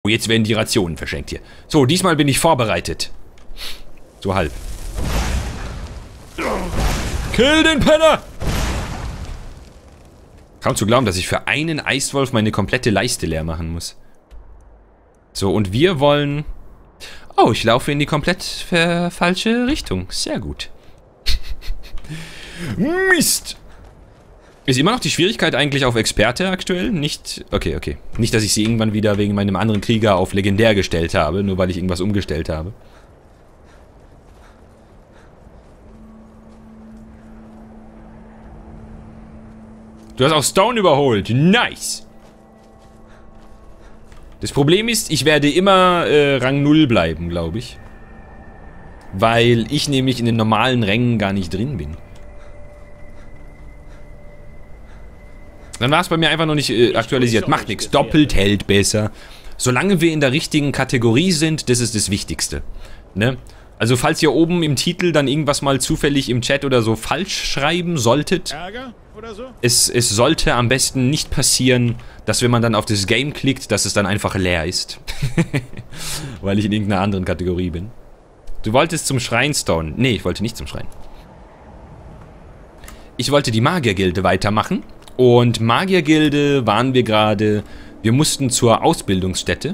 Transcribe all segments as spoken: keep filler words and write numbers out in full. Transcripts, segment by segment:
jetzt werden die Rationen verschenkt hier. So, diesmal bin ich vorbereitet. So halb. Kill den Penner! Kaum zu glauben, dass ich für einen Eiswolf meine komplette Leiste leer machen muss. So, und wir wollen... Oh, ich laufe in die komplett falsche Richtung. Sehr gut. Mist! Ist immer noch die Schwierigkeit eigentlich auf Experte aktuell? Nicht... Okay, okay. Nicht, dass ich sie irgendwann wieder wegen meinem anderen Krieger auf Legendär gestellt habe, nur weil ich irgendwas umgestellt habe. Du hast auch Stone überholt. Nice! Das Problem ist, ich werde immer äh, Rang null bleiben, glaube ich. Weil ich nämlich in den normalen Rängen gar nicht drin bin. Dann war es bei mir einfach noch nicht äh, aktualisiert. Macht nichts. Doppelt hält besser. Solange wir in der richtigen Kategorie sind, das ist das Wichtigste. Ne? Also falls ihr oben im Titel dann irgendwas mal zufällig im Chat oder so falsch schreiben solltet, Ärger oder so? es, es sollte am besten nicht passieren, dass wenn man dann auf das Game klickt, dass es dann einfach leer ist. Weil ich in irgendeiner anderen Kategorie bin. Du wolltest zum Schrein, Stone. Nee, ich wollte nicht zum Schrein. Ich wollte die Magiergilde weitermachen. Und Magiergilde waren wir gerade... Wir mussten zur Ausbildungsstätte.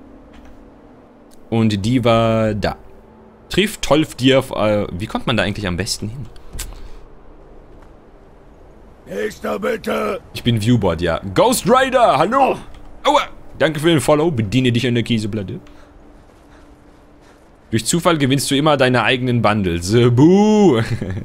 Und die war da. Triff Tolfdir. Äh, wie kommt man da eigentlich am besten hin? Nächster bitte! Ich bin Viewbot, ja. Ghost Rider, hallo! Aua! Danke für den Follow. Bediene dich an der Käseplatte. Durch Zufall gewinnst du immer deine eigenen Bundles. Buh!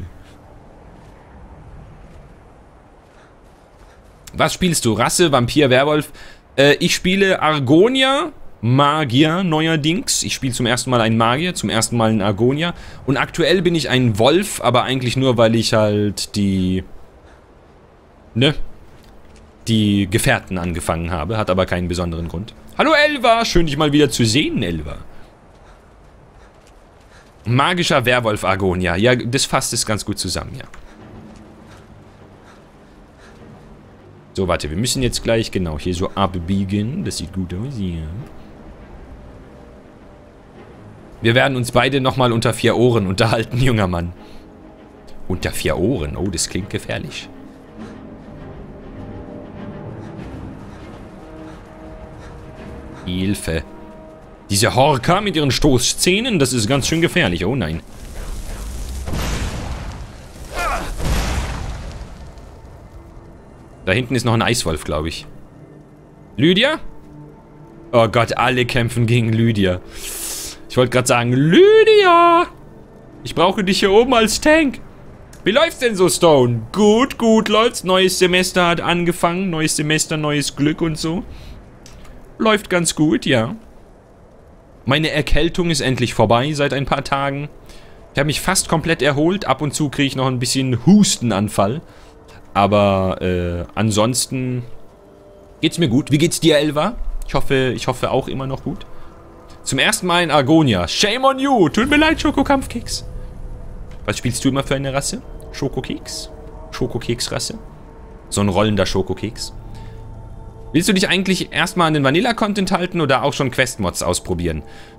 Was spielst du? Rasse, Vampir, Werwolf? Äh, ich spiele Argonia, Magier neuerdings. Ich spiele zum ersten Mal einen Magier, zum ersten Mal einen Argonia. Und aktuell bin ich ein Wolf, aber eigentlich nur, weil ich halt die... Ne? Die Gefährten angefangen habe. Hat aber keinen besonderen Grund. Hallo Elva, schön dich mal wieder zu sehen, Elva. Magischer Werwolf Argonia. Ja, das fasst es ganz gut zusammen, ja. So, warte, wir müssen jetzt gleich, genau, hier so abbiegen. Das sieht gut aus, ja. Wir werden uns beide nochmal unter vier Ohren unterhalten, junger Mann. Unter vier Ohren? Oh, das klingt gefährlich. Hilfe. Diese Horka mit ihren Stoßzähnen, das ist ganz schön gefährlich. Oh nein. Da hinten ist noch ein Eiswolf, glaube ich. Lydia? Oh Gott, alle kämpfen gegen Lydia. Ich wollte gerade sagen, Lydia! Ich brauche dich hier oben als Tank. Wie läuft's denn so, Stone? Gut, gut läuft's. Neues Semester hat angefangen. Neues Semester, neues Glück und so. Läuft ganz gut, ja. Meine Erkältung ist endlich vorbei seit ein paar Tagen. Ich habe mich fast komplett erholt. Ab und zu kriege ich noch ein bisschen Hustenanfall. Aber äh, ansonsten geht's mir gut. Wie geht's dir, Elva? Ich hoffe, ich hoffe auch immer noch gut. Zum ersten Mal in Argonia. Shame on you. Tut mir leid, Schokokampfkeks. Was spielst du immer für eine Rasse? Schokokeks? Schokokeks-Rasse? So ein rollender Schokokeks. Willst du dich eigentlich erstmal an den Vanilla-Content halten oder auch schon Quest-Mods ausprobieren?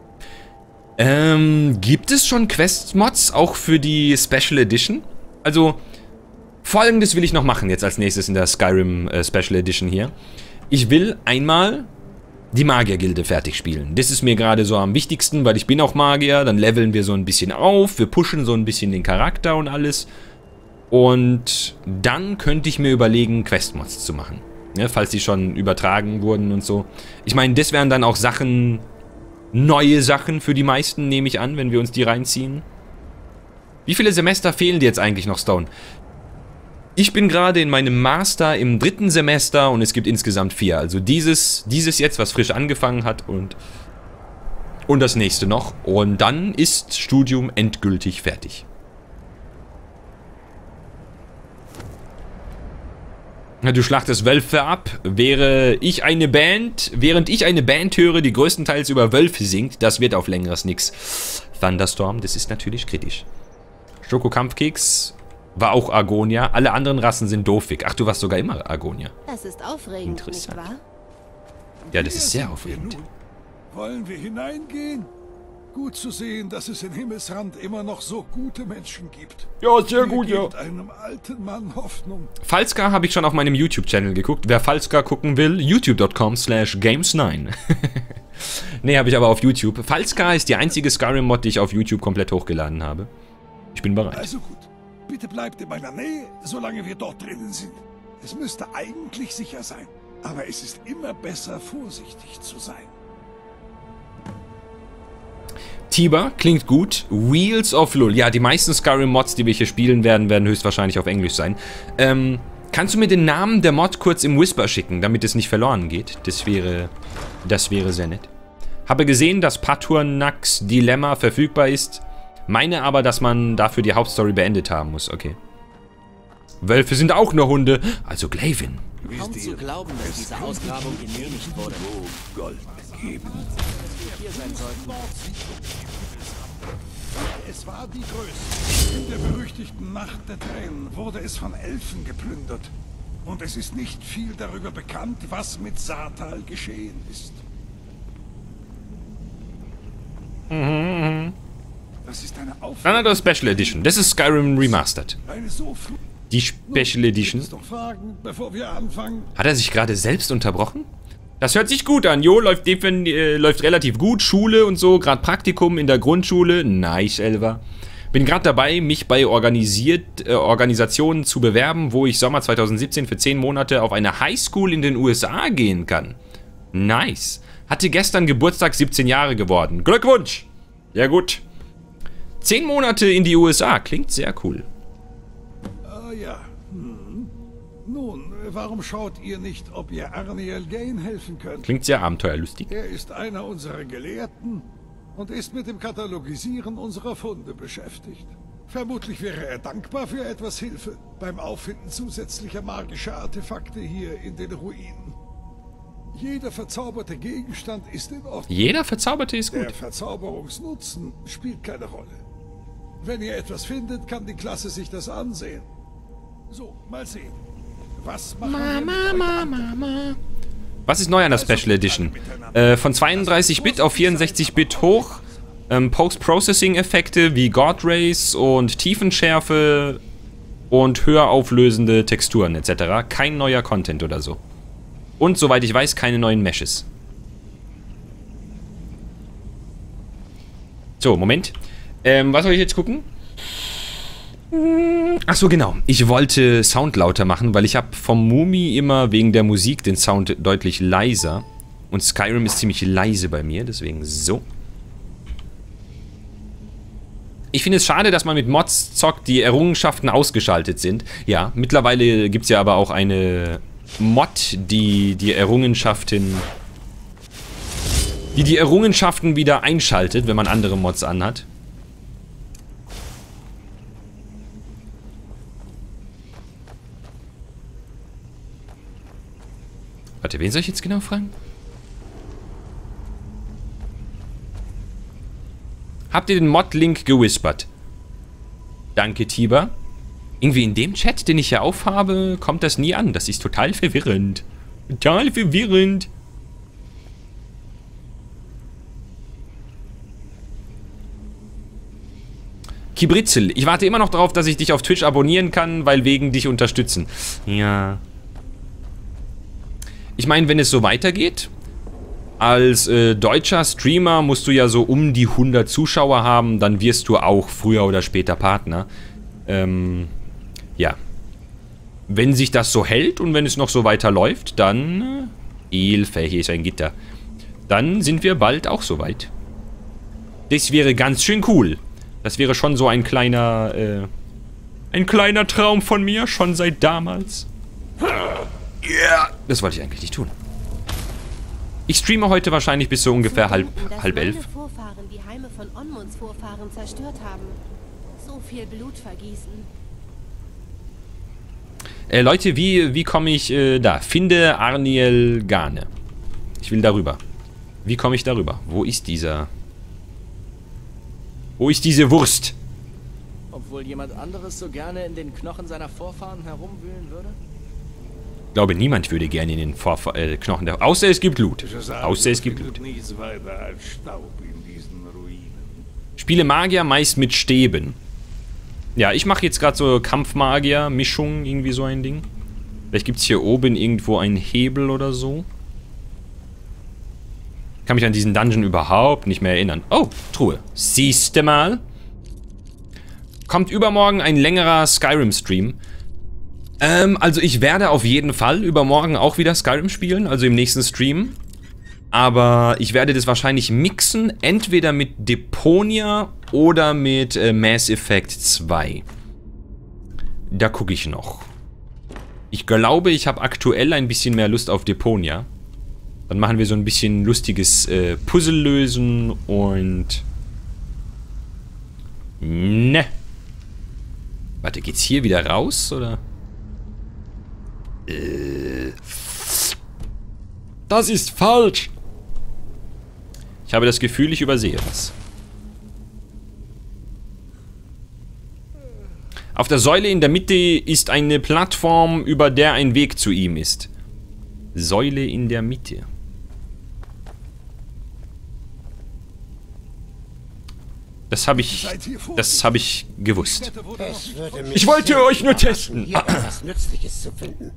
Ähm, gibt es schon Quest-Mods auch für die Special Edition? Also, Folgendes will ich noch machen jetzt als nächstes in der Skyrim äh, Special Edition hier. Ich will einmal die Magiergilde fertig spielen. Das ist mir gerade so am wichtigsten, weil ich bin auch Magier. Dann leveln wir so ein bisschen auf. Wir pushen so ein bisschen den Charakter und alles. Und dann könnte ich mir überlegen, Quest-Mods zu machen. Ja, falls die schon übertragen wurden und so. Ich meine, das wären dann auch Sachen, neue Sachen für die meisten, nehme ich an, wenn wir uns die reinziehen. Wie viele Semester fehlen dir jetzt eigentlich noch, Stone? Ich bin gerade in meinem Master im dritten Semester und es gibt insgesamt vier. Also dieses, dieses jetzt, was frisch angefangen hat und, und das nächste noch. Und dann ist Studium endgültig fertig. Du schlachtest Wölfe ab. Wäre ich eine Band, während ich eine Band höre, die größtenteils über Wölfe singt, das wird auf längeres nix. Thunderstorm, das ist natürlich kritisch. Schokokampfkeks war auch Argonia. Alle anderen Rassen sind doofig. Ach, du warst sogar immer Argonia. Das ist aufregend, interessant. nicht wahr? Ja, das ist sehr aufregend. Wollen wir hineingehen? Gut zu sehen, dass es in Himmelsrand immer noch so gute Menschen gibt. Ja, sehr Hier gut, ja. gibt einem alten Mann Hoffnung. Falska habe ich schon auf meinem YouTube-Channel geguckt. Wer Falska gucken will, youtube punkt com slash games nine. Nee, habe ich aber auf YouTube. Falska ist die einzige Skyrim-Mod, die ich auf YouTube komplett hochgeladen habe. Ich bin bereit. Also gut, bitte bleibt in meiner Nähe, solange wir dort drinnen sind. Es müsste eigentlich sicher sein, aber es ist immer besser, vorsichtig zu sein. Tiber klingt gut. Wheels of Lul. Ja, die meisten Skyrim-Mods, die wir hier spielen werden, werden höchstwahrscheinlich auf Englisch sein. Ähm, kannst du mir den Namen der Mod kurz im Whisper schicken, damit es nicht verloren geht? Das wäre, das wäre sehr nett. Habe gesehen, dass Paturnax Dilemma verfügbar ist. Meine aber, dass man dafür die Hauptstory beendet haben muss. Okay. Wölfe sind auch nur Hunde. Also Glavin. Kaum zu glauben, dass diese Ausgrabung genehmigt wurde. Gold geben. Hier sein sollten. Es war die größte. In der berüchtigten Nacht der Tränen wurde es von Elfen geplündert. Und es ist nicht viel darüber bekannt, was mit Saartal geschehen ist. Mhm. Das ist eine Aufgabe. Another Special Edition. Das ist Skyrim Remastered. Eine so früh. Die Special Edition. Noch Fragen, bevor wir anfangen? Hat er sich gerade selbst unterbrochen? Das hört sich gut an. Jo, läuft, äh, läuft relativ gut. Schule und so, gerade Praktikum in der Grundschule. Nice, Elva. Bin gerade dabei, mich bei organisiert, äh, Organisationen zu bewerben, wo ich Sommer zweitausendsiebzehn für zehn Monate auf eine Highschool in den U S A gehen kann. Nice. Hatte gestern Geburtstag, siebzehn Jahre geworden. Glückwunsch! Ja gut. zehn Monate in die U S A. Klingt sehr cool. Ah ja. Hm. Nun, warum schaut ihr nicht, ob ihr Arniel Gane helfen könnt? Klingt sehr abenteuerlustig. Er ist einer unserer Gelehrten und ist mit dem Katalogisieren unserer Funde beschäftigt. Vermutlich wäre er dankbar für etwas Hilfe beim Auffinden zusätzlicher magischer Artefakte hier in den Ruinen. Jeder verzauberte Gegenstand ist in Ordnung. Jeder Verzauberte ist Der gut. Verzauberungsnutzen spielt keine Rolle. Wenn ihr etwas findet, kann die Klasse sich das ansehen. So, mal sehen. Was machen wir mit euch anderen? Was ist neu an der Special Edition? Äh, von zweiunddreißig Bit auf vierundsechzig Bit hoch. Ähm, Post-Processing-Effekte wie God Rays und Tiefenschärfe und höher auflösende Texturen et cetera. Kein neuer Content oder so. Und soweit ich weiß, keine neuen Meshes. So, Moment. Ähm, was soll ich jetzt gucken? Achso, genau. Ich wollte Sound lauter machen, weil ich habe vom Mumi immer wegen der Musik den Sound deutlich leiser. Und Skyrim ist ziemlich leise bei mir, deswegen so. Ich finde es schade, dass man mit Mods zockt, die Errungenschaften ausgeschaltet sind. Ja, mittlerweile gibt es ja aber auch eine Mod, die die Errungenschaften... die die Errungenschaften wieder einschaltet, wenn man andere Mods anhat. Warte, wen soll ich jetzt genau fragen? Habt ihr den Mod-Link gewispert? Danke, Tiber. Irgendwie in dem Chat, den ich hier aufhabe, kommt das nie an. Das ist total verwirrend. Total verwirrend. Kibritzel, ich warte immer noch darauf, dass ich dich auf Twitch abonnieren kann, weil wegen dich unterstützen. Ja... Ich meine, wenn es so weitergeht, als äh, deutscher Streamer musst du ja so um die hundert Zuschauer haben, dann wirst du auch früher oder später Partner. Ähm, ja. Wenn sich das so hält und wenn es noch so weiterläuft, dann... Äh, Hilfe, hier ist ein Gitter. Dann sind wir bald auch soweit. Das wäre ganz schön cool. Das wäre schon so ein kleiner, äh, ein kleiner Traum von mir, schon seit damals. Yeah. Das wollte ich eigentlich nicht tun. Ich streame heute wahrscheinlich bis so ungefähr halb, halb elf. Meine Vorfahren die Heime von Onmunds Vorfahren zerstört haben. So viel Blut vergießen. Äh, Leute, wie, wie komme ich äh, da? Finde Arniel Gane. Ich will darüber. Wie komme ich darüber? Wo ist dieser... Wo ist diese Wurst? Obwohl jemand anderes so gerne in den Knochen seiner Vorfahren herumwühlen würde? glaube, niemand würde gerne in den Vorf äh, Knochen der... Außer es gibt Loot. Außer es gibt Loot. Nichts weiter als Staub in diesen Ruinen. Spiele Magier meist mit Stäben. Ja, ich mache jetzt gerade so Kampfmagier-Mischung, irgendwie so ein Ding. Vielleicht gibt es hier oben irgendwo einen Hebel oder so. Ich kann mich an diesen Dungeon überhaupt nicht mehr erinnern. Oh, Truhe. Siehste mal. Kommt übermorgen ein längerer Skyrim-Stream. Ähm, also ich werde auf jeden Fall übermorgen auch wieder Skyrim spielen, also im nächsten Stream. Aber ich werde das wahrscheinlich mixen, entweder mit Deponia oder mit äh, Mass Effect zwei. Da gucke ich noch. Ich glaube, ich habe aktuell ein bisschen mehr Lust auf Deponia. Dann machen wir so ein bisschen lustiges äh, Puzzle lösen und... Ne. Warte, geht's hier wieder raus, oder? Äh. Das ist falsch. Ich habe das Gefühl, ich übersehe was. Auf der Säule in der Mitte ist eine Plattform, über der ein Weg zu ihm ist. Säule in der Mitte. Das habe ich, das habe ich gewusst. Ich wollte euch nur testen. Hier etwas Nützliches zu finden.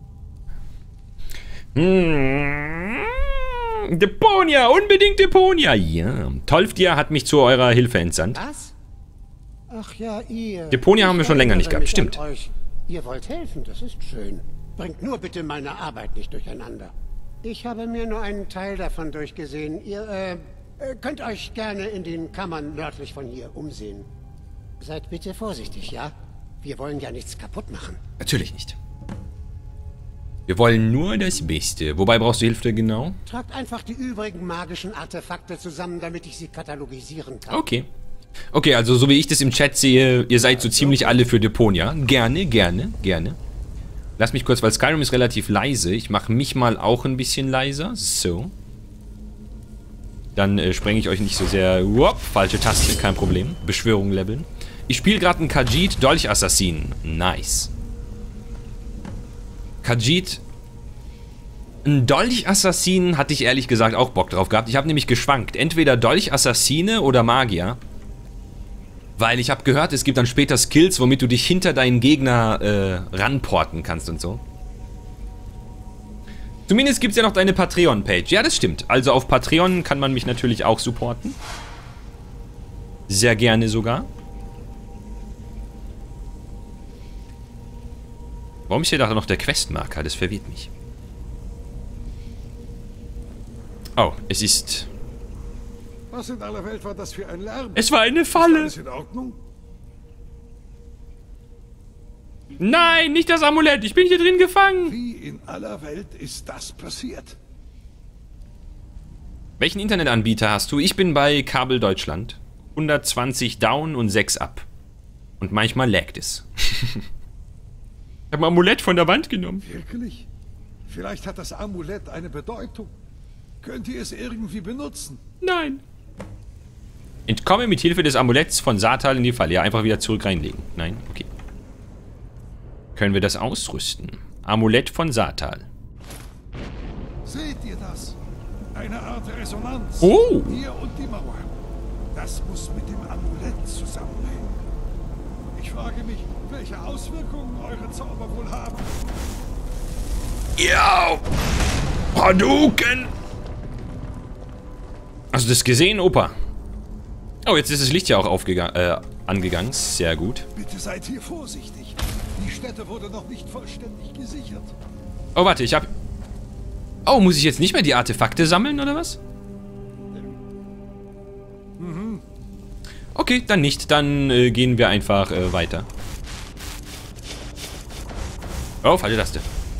Hm. Deponia, unbedingt Deponia. Ja, Tolfdir hat mich zu eurer Hilfe entsandt. Was? Ach ja, ihr. Deponia haben wir schon länger nicht gehabt, stimmt. Euch. Ihr wollt helfen, das ist schön. Bringt nur bitte meine Arbeit nicht durcheinander. Ich habe mir nur einen Teil davon durchgesehen. Ihr, äh, könnt euch gerne in den Kammern nördlich von hier umsehen. Seid bitte vorsichtig, ja? Wir wollen ja nichts kaputt machen. Natürlich nicht. Wir wollen nur das Beste. Wobei brauchst du Hilfe genau? Tragt einfach die übrigen magischen Artefakte zusammen, damit ich sie katalogisieren kann. Okay. Okay, also so wie ich das im Chat sehe, ihr seid so ziemlich alle für Deponia. Gerne, gerne, gerne. Lass mich kurz, weil Skyrim ist relativ leise. Ich mache mich mal auch ein bisschen leiser. So. Dann äh, sprenge ich euch nicht so sehr... Uop, falsche Taste, kein Problem. Beschwörung leveln. Ich spiele gerade einen Khajiit Dolchassassinen. Nice. Khajiit... Ein Dolchassassinen hatte ich ehrlich gesagt auch Bock drauf gehabt. Ich habe nämlich geschwankt. Entweder Dolchassassine oder Magier. Weil ich habe gehört, es gibt dann später Skills, womit du dich hinter deinen Gegner äh, ranporten kannst und so. Zumindest gibt es ja noch deine Patreon-Page. Ja, das stimmt. Also auf Patreon kann man mich natürlich auch supporten. Sehr gerne sogar. Warum ist hier da noch der Questmarker? Das verwirrt mich. Oh, es ist... Was in aller Welt war das für ein Lärm? Es war eine Falle. Ist alles in Ordnung? Nein, nicht das Amulett. Ich bin hier drin gefangen. Wie in aller Welt ist das passiert? Welchen Internetanbieter hast du? Ich bin bei Kabel Deutschland. hundertzwanzig down und sechs up. Und manchmal laggt es. Ich habe ein Amulett von der Wand genommen. Wirklich? Vielleicht hat das Amulett eine Bedeutung. Könnt ihr es irgendwie benutzen? Nein. Entkomme mit Hilfe des Amuletts von Satal in die Falle. Ja, einfach wieder zurück reinlegen. Nein, okay. Können wir das ausrüsten? Amulett von Satal. Seht ihr das? Eine Art Resonanz. Oh. Hier und die Mauer. Das muss mit dem Amulett zusammenhängen. Ich frage mich, welche Auswirkungen eure Zauber wohl haben. Ja. Hadouken. Hast du das gesehen, Opa? Oh, jetzt ist das Licht ja auch aufgegangen, äh, angegangen. Sehr gut. Bitte seid hier vorsichtig. Die Stätte wurde noch nicht vollständig gesichert. Oh, warte, ich hab... Oh, muss ich jetzt nicht mehr die Artefakte sammeln, oder was? Mhm. Okay, dann nicht. Dann äh, gehen wir einfach äh, weiter. Oh, falsche Taste.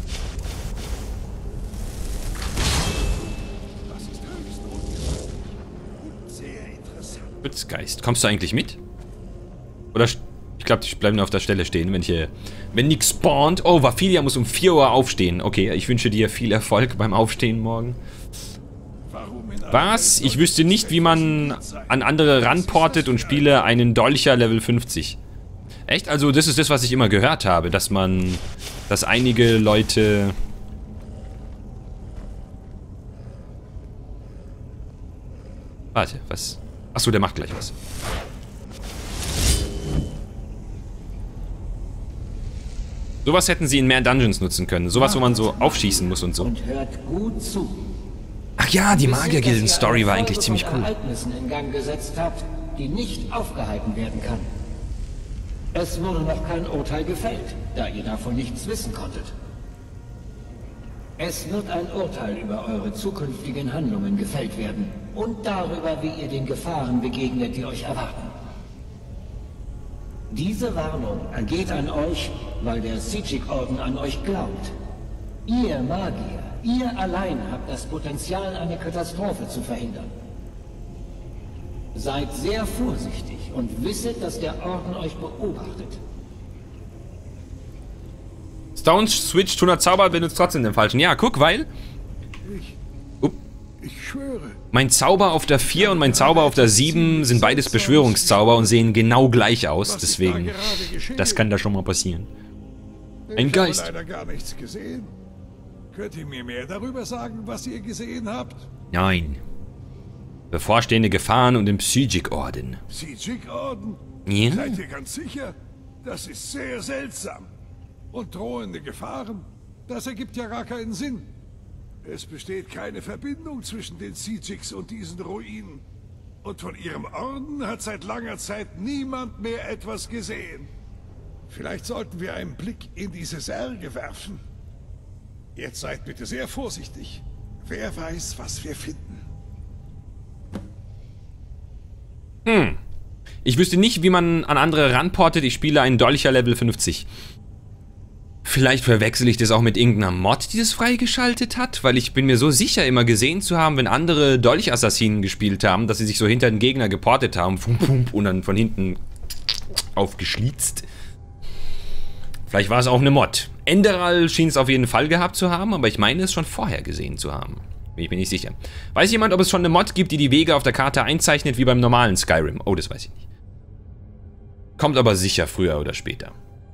Das ist höchst ungewöhnlich und sehr interessant. Schutzgeist. Kommst du eigentlich mit? Oder... Ich glaube, ich bleibe nur auf der Stelle stehen, wenn hier... Wenn nichts spawnt... Oh, Vafilia muss um vier Uhr aufstehen. Okay, ich wünsche dir viel Erfolg beim Aufstehen morgen. Was? Ich wüsste nicht, wie man an andere ranportet und spiele einen Dolcher Level fünfzig. Echt? Also das ist das, was ich immer gehört habe, dass man... Dass einige Leute Warte, was? Achso, der macht gleich was. Sowas hätten sie in mehr Dungeons nutzen können. Sowas, wo man so aufschießen muss und so. Und hört gut zu. Ach ja, die Magiergilden-Story war eigentlich ziemlich cool. Ereignissen in Gang gesetzt habt, die nicht aufgehalten werden kann. Es wurde noch kein Urteil gefällt, da ihr davon nichts wissen konntet. Es wird ein Urteil über eure zukünftigen Handlungen gefällt werden und darüber, wie ihr den Gefahren begegnet, die euch erwarten. Diese Warnung ergeht an euch, weil der Sijik-Orden an euch glaubt. Ihr Magier, ihr allein habt das Potenzial, eine Katastrophe zu verhindern. Seid sehr vorsichtig und wisset, dass der Orden euch beobachtet. Stone switcht hundert Zauber, benutzt trotzdem den falschen. Ja, guck, weil... Ich, Upp. ich schwöre. Mein Zauber auf der vier und mein Zauber auf der sieben sind beides Beschwörungszauber und sehen genau gleich aus. Deswegen, das kann da schon mal passieren. Ein Geist. Ich habe leider gar nichts gesehen. Könnt ihr mir mehr darüber sagen, was ihr gesehen habt? Nein. Bevorstehende Gefahren und den Sijik-Orden. Sijik-Orden? Ja? Seid ihr ganz sicher? Das ist sehr seltsam. Und drohende Gefahren? Das ergibt ja gar keinen Sinn. Es besteht keine Verbindung zwischen den Sijiks und diesen Ruinen. Und von ihrem Orden hat seit langer Zeit niemand mehr etwas gesehen. Vielleicht sollten wir einen Blick in diese Särge werfen. Jetzt seid bitte sehr vorsichtig. Wer weiß, was wir finden. Hm. Ich wüsste nicht, wie man an andere ranportet. Ich spiele einen Dolcher Level fünfzig. Vielleicht verwechsel ich das auch mit irgendeiner Mod, die das freigeschaltet hat, weil ich bin mir so sicher, immer gesehen zu haben, wenn andere Dolch-Assassinen gespielt haben, dass sie sich so hinter den Gegner geportet haben und dann von hinten aufgeschlitzt. Vielleicht war es auch eine Mod. Enderal schien es auf jeden Fall gehabt zu haben, aber ich meine es schon vorher gesehen zu haben. Ich bin nicht sicher. Weiß jemand, ob es schon eine Mod gibt, die die Wege auf der Karte einzeichnet, wie beim normalen Skyrim? Oh, das weiß ich nicht. Kommt aber sicher früher oder später.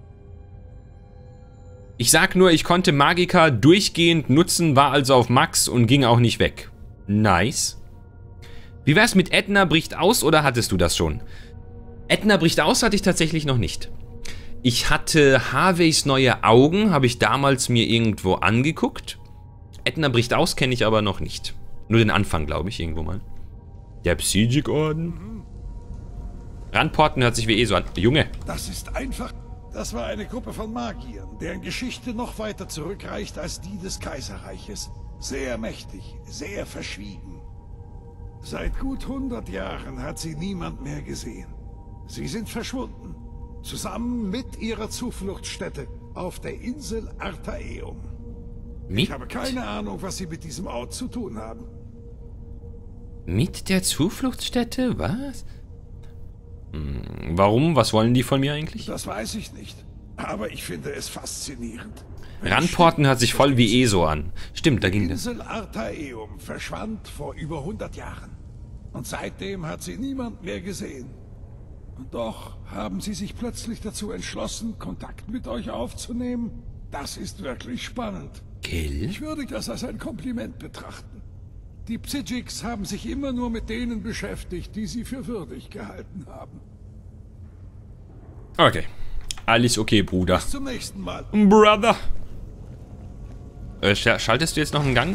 Ich sag nur, ich konnte Magicka durchgehend nutzen, war also auf Max und ging auch nicht weg. Nice. Wie wär's mit Edna bricht aus oder hattest du das schon? Edna bricht aus hatte ich tatsächlich noch nicht. Ich hatte Harveys neue Augen, habe ich damals mir irgendwo angeguckt. Edna bricht aus kenne ich aber noch nicht. Nur den Anfang, glaube ich, irgendwo mal. Der Sijik-Orden. Ranporten hört sich wie eh so an. Junge. Das ist einfach... Das war eine Gruppe von Magiern, deren Geschichte noch weiter zurückreicht als die des Kaiserreiches. Sehr mächtig, sehr verschwiegen. Seit gut hundert Jahren hat sie niemand mehr gesehen. Sie sind verschwunden, zusammen mit ihrer Zufluchtsstätte auf der Insel Artaeum. Mit? Ich habe keine Ahnung, was sie mit diesem Ort zu tun haben. Mit der Zufluchtsstätte? Was? Hm, warum? Was wollen die von mir eigentlich? Das weiß ich nicht, aber ich finde es faszinierend. Ranporten hört sich voll wie ESO an. Stimmt, da ging das. Die Insel Artaeum verschwand vor über hundert Jahren. Und seitdem hat sie niemand mehr gesehen. Und doch haben sie sich plötzlich dazu entschlossen, Kontakt mit euch aufzunehmen. Das ist wirklich spannend. Kill? Ich würde das als ein Kompliment betrachten. Die Psijiks haben sich immer nur mit denen beschäftigt, die sie für würdig gehalten haben. Okay. Alles okay, Bruder. Bis zum nächsten Mal. Brother. Äh, sch schaltest du jetzt noch einen Gang?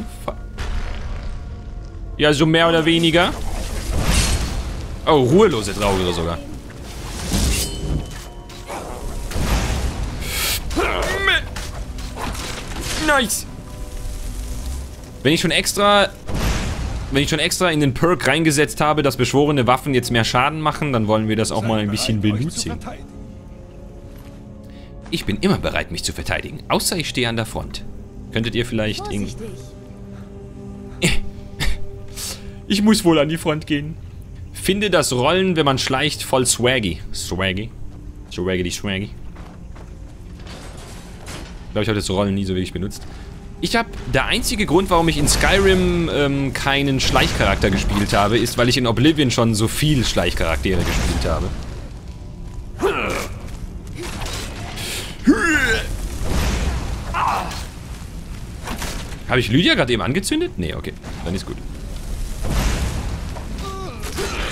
Ja, so mehr oder weniger. Oh, ruhelose Drauge sogar. Nice. Wenn ich schon extra... Wenn ich schon extra in den Perk reingesetzt habe, dass beschworene Waffen jetzt mehr Schaden machen, dann wollen wir das auch mal ein bisschen benutzen. Ich bin immer bereit, mich zu verteidigen. Außer ich stehe an der Front. Könntet ihr vielleicht... Ich muss wohl an die Front gehen. Finde das Rollen, wenn man schleicht, voll swaggy. Swaggy. Swaggy, swaggy. Ich glaube, ich habe das Rollen nie so wirklich benutzt. Ich habe... Der einzige Grund, warum ich in Skyrim ähm, keinen Schleichcharakter gespielt habe, ist, weil ich in Oblivion schon so viel Schleichcharaktere gespielt habe. Habe ich Lydia gerade eben angezündet? Nee, okay. Dann ist gut.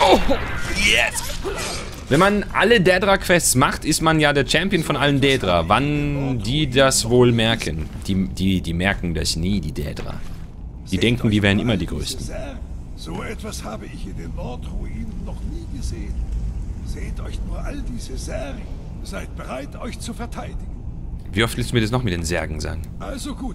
Oh, yes! Wenn man alle Daedra-Quests macht, ist man ja der Champion von allen Daedra. Wann die das wohl merken? Die, die, die merken das nie, die Daedra. Die denken, die wären immer die Größten. So etwas habe ich in den Nordruinen noch nie gesehen. Seht euch nur all diese Särge. Seid bereit, euch zu verteidigen. Wie oft willst du mir das noch mit den Särgen sagen? Also gut.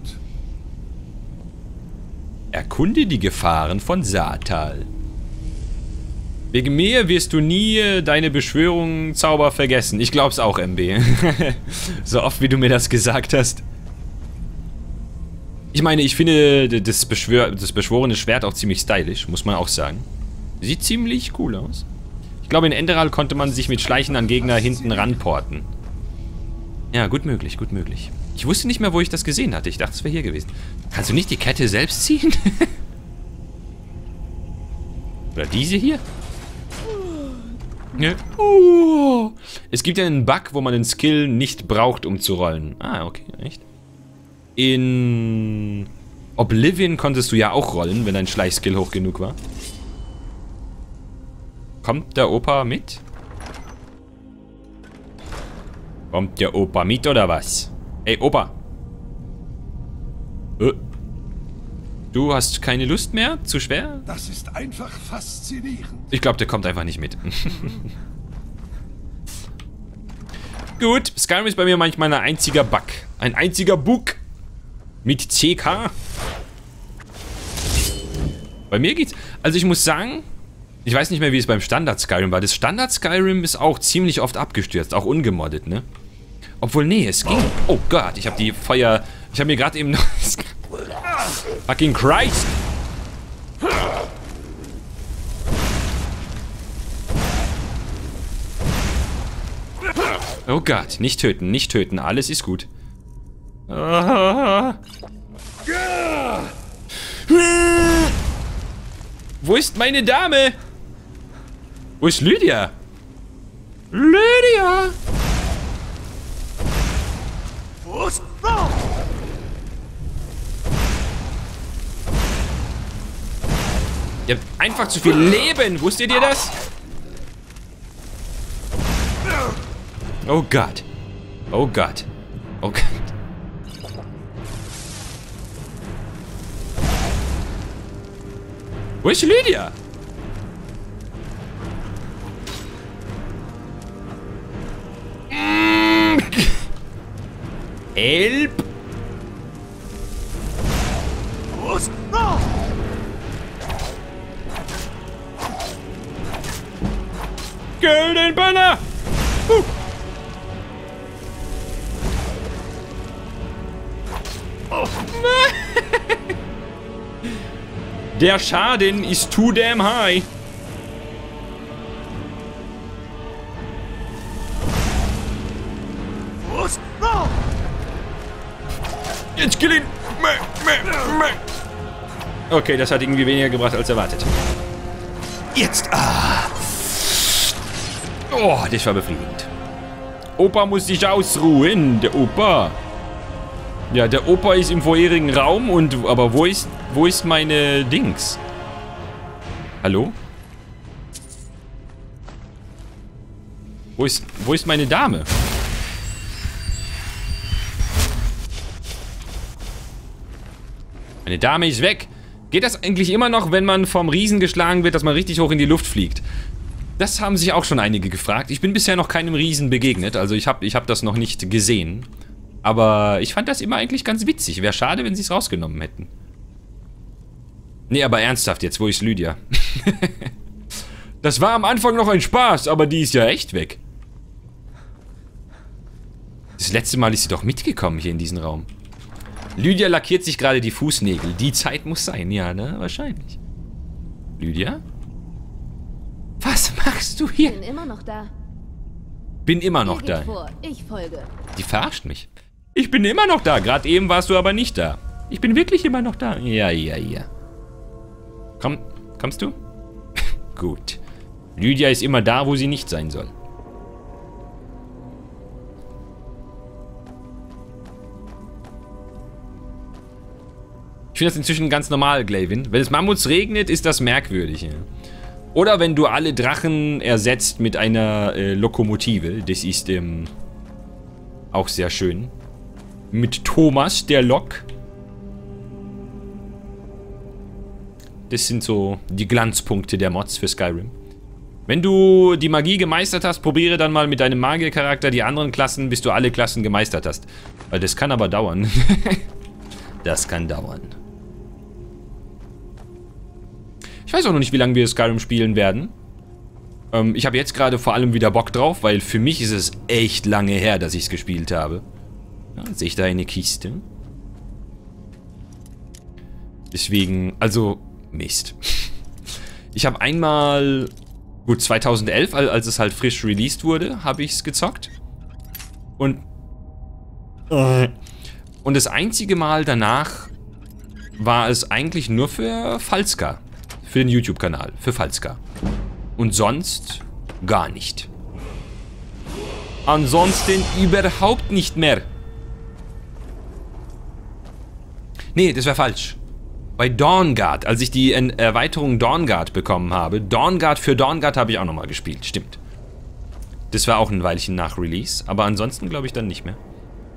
Erkunde die Gefahren von Saartal. Wegen mir wirst du nie deine Beschwörung Zauber vergessen. Ich glaub's auch, M B. So oft, wie du mir das gesagt hast. Ich meine, ich finde das, Beschwör das beschworene Schwert auch ziemlich stylisch, muss man auch sagen. Sieht ziemlich cool aus. Ich glaube, in Enderal konnte man sich mit Schleichen an Gegner hinten ranporten. Ja, gut möglich, gut möglich. Ich wusste nicht mehr, wo ich das gesehen hatte. Ich dachte, es wäre hier gewesen. Kannst du nicht die Kette selbst ziehen? Oder diese hier? Ja. Uh. Es gibt ja einen Bug, wo man den Skill nicht braucht, um zu rollen. Ah, okay, echt? In Oblivion konntest du ja auch rollen, wenn dein Schleichskill hoch genug war. Kommt der Opa mit? Kommt der Opa mit oder was? Ey, Opa. Äh. Du hast keine Lust mehr? Zu schwer? Das ist einfach faszinierend. Ich glaube, der kommt einfach nicht mit. Gut, Skyrim ist bei mir manchmal ein einziger Bug. Ein einziger Bug. Mit C K. Bei mir geht's... Also ich muss sagen... Ich weiß nicht mehr, wie es beim Standard Skyrim war. Das Standard Skyrim ist auch ziemlich oft abgestürzt. Auch ungemoddet, ne? Obwohl, nee, es ging... Oh Gott, ich habe die Feuer... Ich habe mir gerade eben noch... Fucking Christ! Oh Gott, nicht töten, nicht töten. Alles ist gut. Wo ist meine Dame? Wo ist Lydia? Lydia! Ihr habt einfach zu viel Leben. Wusstet ihr das? Oh Gott. Oh Gott. Oh Gott. Wo ist Lydia? Mm. Help! Kill den Banner! Uh. Oh. Der Schaden ist too damn high. Jetzt kill ihn! Okay, das hat irgendwie weniger gebracht als erwartet. Jetzt! Ah. Oh, das war befriedigend. Opa muss sich ausruhen, der Opa. Ja, der Opa ist im vorherigen Raum und... Aber wo ist... Wo ist meine Dings? Hallo? Wo ist... Wo ist meine Dame? Meine Dame ist weg. Geht das eigentlich immer noch, wenn man vom Riesen geschlagen wird, dass man richtig hoch in die Luft fliegt? Das haben sich auch schon einige gefragt. Ich bin bisher noch keinem Riesen begegnet, also ich habe ich hab das noch nicht gesehen. Aber ich fand das immer eigentlich ganz witzig. Wäre schade, wenn sie es rausgenommen hätten. Nee, aber ernsthaft jetzt, wo ist Lydia? Das war am Anfang noch ein Spaß, aber die ist ja echt weg. Das letzte Mal ist sie doch mitgekommen hier in diesen Raum. Lydia lackiert sich gerade die Fußnägel. Die Zeit muss sein, ja, ne? Wahrscheinlich. Lydia? Was machst du hier? Bin immer noch da. Bin immer noch Ihr geht da. vor, ich folge. Die verarscht mich. Ich bin immer noch da. Gerade eben warst du aber nicht da. Ich bin wirklich immer noch da. Ja, ja, ja. Komm, kommst du? Gut. Lydia ist immer da, wo sie nicht sein soll. Ich finde das inzwischen ganz normal, Glavin. Wenn es Mammuts regnet, ist das merkwürdig. Ja. Oder wenn du alle Drachen ersetzt mit einer äh, Lokomotive. Das ist ähm, auch sehr schön. Mit Thomas, der Lok. Das sind so die Glanzpunkte der Mods für Skyrim. Wenn du die Magie gemeistert hast, probiere dann mal mit deinem Magiercharakter die anderen Klassen, bis du alle Klassen gemeistert hast. Weil das kann aber dauern. Das kann dauern. Ich weiß auch noch nicht, wie lange wir Skyrim spielen werden. Ähm, ich habe jetzt gerade vor allem wieder Bock drauf, weil für mich ist es echt lange her, dass ich es gespielt habe. Ja, sehe ich da eine Kiste? Deswegen, also, Mist. Ich habe einmal, gut, zweitausendelf, als es halt frisch released wurde, habe ich es gezockt. Und, äh, und das einzige Mal danach war es eigentlich nur für Falska. Für den YouTube-Kanal, für Falska. Und sonst gar nicht. Ansonsten überhaupt nicht mehr. Nee, das wäre falsch. Bei Dawnguard, als ich die Erweiterung Dawnguard bekommen habe, Dawnguard für Dawnguard habe ich auch nochmal gespielt, stimmt. Das war auch ein Weilchen nach Release, aber ansonsten glaube ich dann nicht mehr.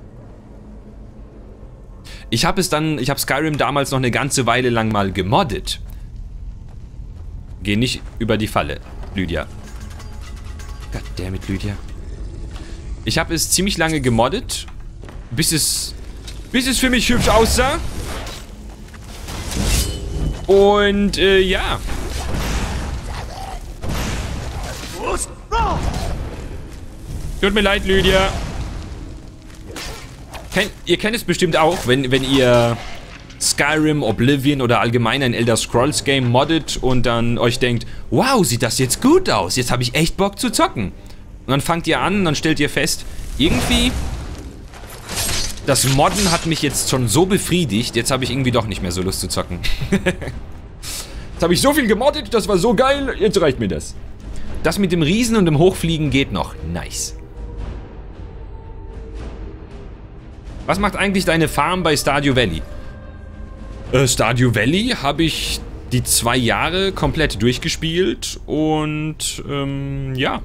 Ich habe es dann, ich habe Skyrim damals noch eine ganze Weile lang mal gemoddet. Geh nicht über die Falle, Lydia. Goddammit, Lydia. Ich habe es ziemlich lange gemoddet, bis es, bis es für mich hübsch aussah. Und, äh, ja. Tut mir leid, Lydia. Ken, ihr kennt es bestimmt auch, wenn, wenn ihr Skyrim, Oblivion oder allgemein ein Elder Scrolls Game moddet und dann euch denkt, wow, sieht das jetzt gut aus, jetzt habe ich echt Bock zu zocken. Und dann fangt ihr an und dann stellt ihr fest, irgendwie, das Modden hat mich jetzt schon so befriedigt, jetzt habe ich irgendwie doch nicht mehr so Lust zu zocken. Jetzt habe ich so viel gemoddet, das war so geil, jetzt reicht mir das. Das mit dem Riesen und dem Hochfliegen geht noch, nice. Was macht eigentlich deine Farm bei Stardew Valley? Äh, Stardew Valley habe ich die zwei Jahre komplett durchgespielt und ähm, ja.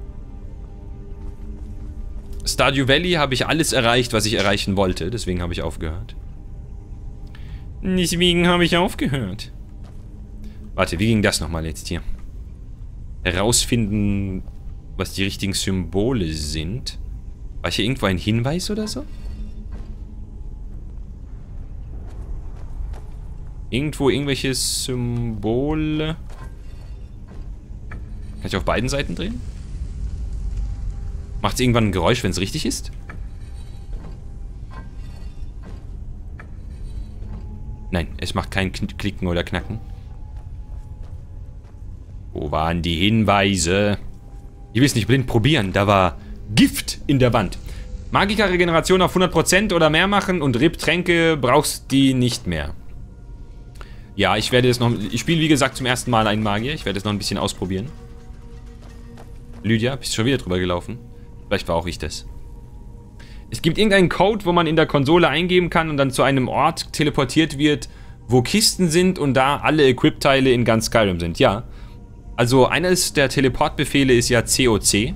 Stardew Valley habe ich alles erreicht, was ich erreichen wollte, deswegen habe ich aufgehört. Deswegen habe ich aufgehört. Warte, wie ging das nochmal jetzt hier? Herausfinden, was die richtigen Symbole sind. War hier irgendwo ein Hinweis oder so? Irgendwo irgendwelche Symbole. Kann ich auf beiden Seiten drehen? Macht es irgendwann ein Geräusch, wenn es richtig ist? Nein, es macht kein Klicken oder Knacken. Wo waren die Hinweise? Ihr wisst nicht, blind probieren. Da war Gift in der Wand. Magika-Regeneration auf hundert Prozent oder mehr machen und R I P-Tränke brauchst die nicht mehr. Ja, ich werde es noch... Ich spiele, wie gesagt, zum ersten Mal einen Magier. Ich werde es noch ein bisschen ausprobieren. Lydia, bist du schon wieder drüber gelaufen? Vielleicht war auch ich das. Es gibt irgendeinen Code, wo man in der Konsole eingeben kann und dann zu einem Ort teleportiert wird, wo Kisten sind und da alle Equip-Teile in ganz Skyrim sind. Ja. Also, eines der Teleportbefehle ist ja C O C.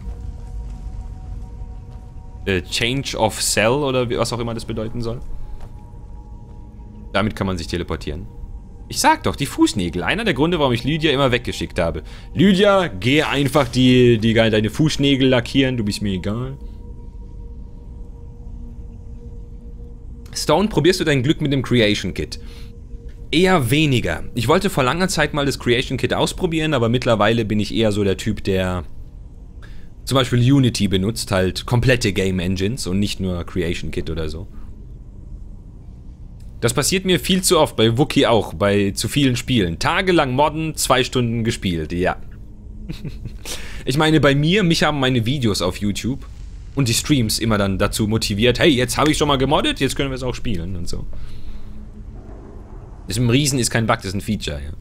Äh, Change of Cell oder was auch immer das bedeuten soll. Damit kann man sich teleportieren. Ich sag doch, die Fußnägel. Einer der Gründe, warum ich Lydia immer weggeschickt habe. Lydia, geh einfach die, die, deine Fußnägel lackieren. Du bist mir egal. Stone, probierst du dein Glück mit dem Creation Kit? Eher weniger. Ich wollte vor langer Zeit mal das Creation Kit ausprobieren, aber mittlerweile bin ich eher so der Typ, der zum Beispiel Unity benutzt. Halt komplette Game Engines und nicht nur Creation Kit oder so. Das passiert mir viel zu oft, bei Wookie auch, bei zu vielen Spielen. Tagelang modden, zwei Stunden gespielt, ja. Ich meine, bei mir, mich haben meine Videos auf YouTube und die Streams immer dann dazu motiviert, hey, jetzt habe ich schon mal gemoddet, jetzt können wir es auch spielen und so. Das mit dem Riesen ist kein Bug, das ist ein Feature, ja.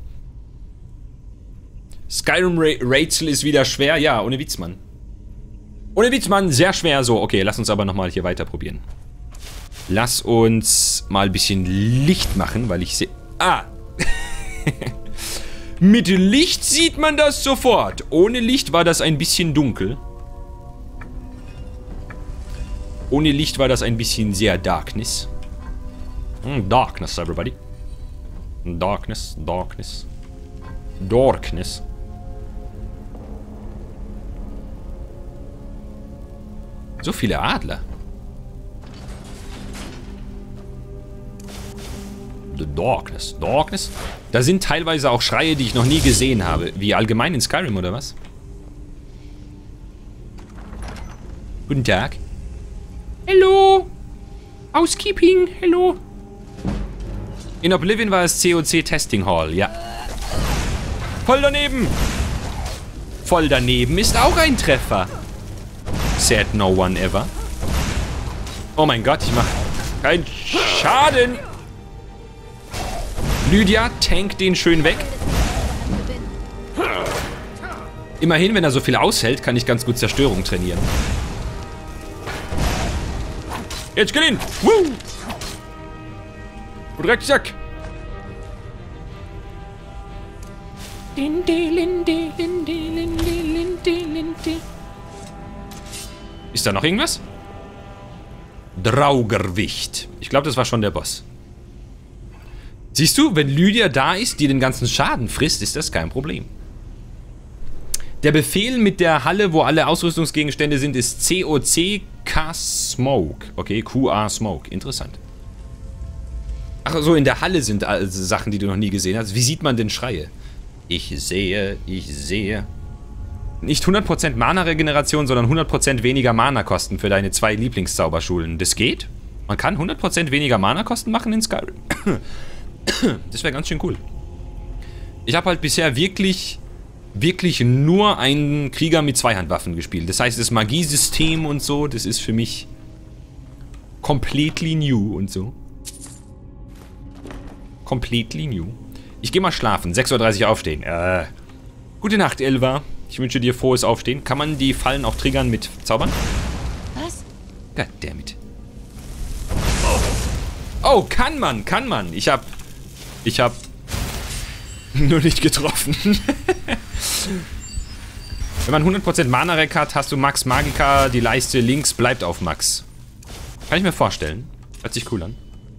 Skyrim Rätsel ist wieder schwer, ja, ohne Witz, Mann. Ohne Witz, Mann, sehr schwer so. Okay, lass uns aber nochmal hier weiter probieren. Lass uns mal ein bisschen Licht machen, weil ich sehe... Ah! Mit Licht sieht man das sofort. Ohne Licht war das ein bisschen dunkel. Ohne Licht war das ein bisschen sehr Darkness. Mm, darkness, everybody. Darkness, Darkness. Darkness. So viele Adler. The Darkness. Darkness. Da sind teilweise auch Schreie, die ich noch nie gesehen habe. Wie allgemein in Skyrim, oder was? Guten Tag. Hallo. Housekeeping. Hallo. In Oblivion war es C O C Testing Hall, ja. Voll daneben. Voll daneben ist auch ein Treffer. Said no one ever. Oh mein Gott, ich mach keinen Schaden. Lydia tankt den schön weg. Immerhin, wenn er so viel aushält, kann ich ganz gut Zerstörung trainieren. Jetzt kill ihn! Woo! Drecksack! Ist da noch irgendwas? Draugerwicht. Ich glaube, das war schon der Boss. Siehst du, wenn Lydia da ist, die den ganzen Schaden frisst, ist das kein Problem. Der Befehl mit der Halle, wo alle Ausrüstungsgegenstände sind, ist C O C K Smoke. Okay, Q A Smoke. Interessant. Ach so, in der Halle sind also Sachen, die du noch nie gesehen hast. Wie sieht man denn Schreie? Ich sehe, ich sehe. Nicht hundert Prozent Mana-Regeneration, sondern hundert Prozent weniger Mana-Kosten für deine zwei Lieblingszauberschulen. Das geht? Man kann hundert Prozent weniger Mana-Kosten machen in Skyrim. Das wäre ganz schön cool. Ich habe halt bisher wirklich, wirklich nur einen Krieger mit Zweihandwaffen gespielt. Das heißt, das Magiesystem und so, das ist für mich completely new und so. Completely new. Ich gehe mal schlafen. sechs Uhr dreißig aufstehen. Äh. Gute Nacht, Elva. Ich wünsche dir frohes Aufstehen. Kann man die Fallen auch triggern mit Zaubern? Was? Goddammit. Oh, kann man, kann man. Ich hab... Ich hab... nur nicht getroffen. Wenn man hundert Prozent Mana-Rec hat, hast du Max Magica. Die Leiste links bleibt auf Max. Kann ich mir vorstellen. Hört sich cool an.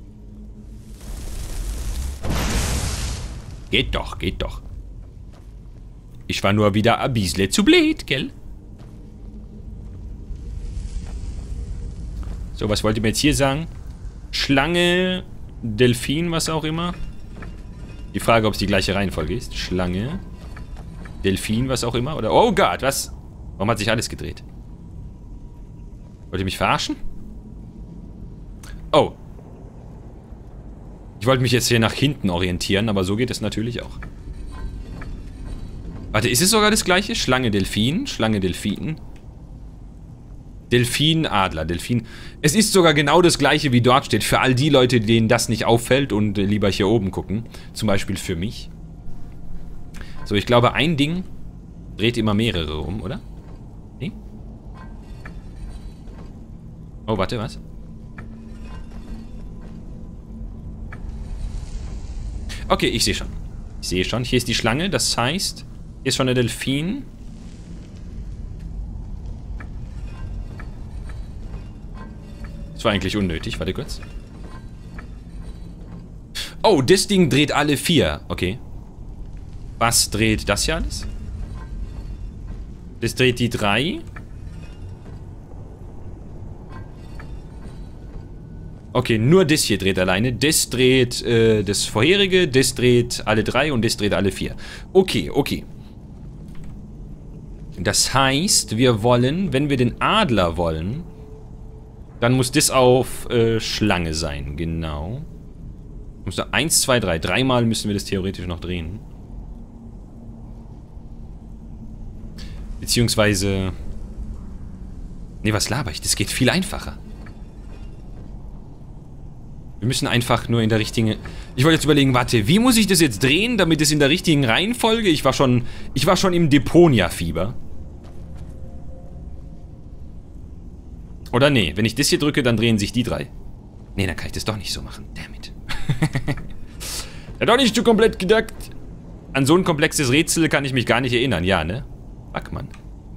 Geht doch, geht doch. Ich war nur wieder ein bisschen zu blöd, gell? So, was wollt ihr mir jetzt hier sagen? Schlange, Delfin, was auch immer. Die Frage, ob es die gleiche Reihenfolge ist. Schlange, Delfin, was auch immer. Oder, oh Gott, was? Warum hat sich alles gedreht? Wollt ihr mich verarschen? Oh. Ich wollte mich jetzt hier nach hinten orientieren, aber so geht es natürlich auch. Warte, ist es sogar das gleiche? Schlange, Delfin, Schlange, Delfin. Delfin, Adler, Delfin. Es ist sogar genau das gleiche, wie dort steht. Für all die Leute, denen das nicht auffällt und lieber hier oben gucken. Zum Beispiel für mich. So, ich glaube, ein Ding dreht immer mehrere rum, oder? Nee? Oh, warte, was? Okay, ich sehe schon. Ich sehe schon. Hier ist die Schlange, das heißt, hier ist schon der Delfin. Das war eigentlich unnötig. Warte kurz. Oh, das Ding dreht alle vier. Okay. Was dreht das hier alles? Das dreht die drei. Okay, nur das hier dreht alleine. Das dreht äh, das vorherige, das dreht alle drei und das dreht alle vier. Okay, okay. Das heißt, wir wollen, wenn wir den Adler wollen, dann muss das auf äh, Schlange sein, genau. Muss da eins, zwei, drei. Dreimal müssen wir das theoretisch noch drehen. Beziehungsweise... Nee, was laber ich? Das geht viel einfacher. Wir müssen einfach nur in der richtigen... Ich wollte jetzt überlegen, warte, wie muss ich das jetzt drehen, damit es in der richtigen Reihenfolge... Ich war schon... Ich war schon im Deponia-Fieber. Oder nee, wenn ich das hier drücke, dann drehen sich die drei. Nee, dann kann ich das doch nicht so machen. Damn it. Ja, doch nicht so komplett gedacht. An so ein komplexes Rätsel kann ich mich gar nicht erinnern. Ja, ne? Fuck, Mann.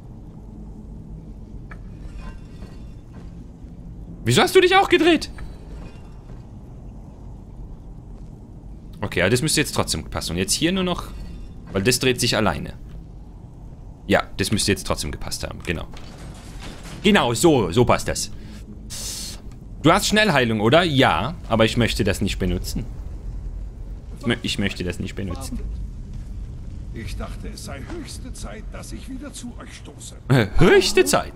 Wieso hast du dich auch gedreht? Okay, aber das müsste jetzt trotzdem passen. Und jetzt hier nur noch... Weil das dreht sich alleine. Ja, das müsste jetzt trotzdem gepasst haben. Genau. Genau, so, so passt das. Du hast Schnellheilung, oder? Ja, aber ich möchte das nicht benutzen. Ich möchte das nicht benutzen. Ich dachte, es sei höchste Zeit, dass ich wieder zu euch stoße. Höchste Zeit.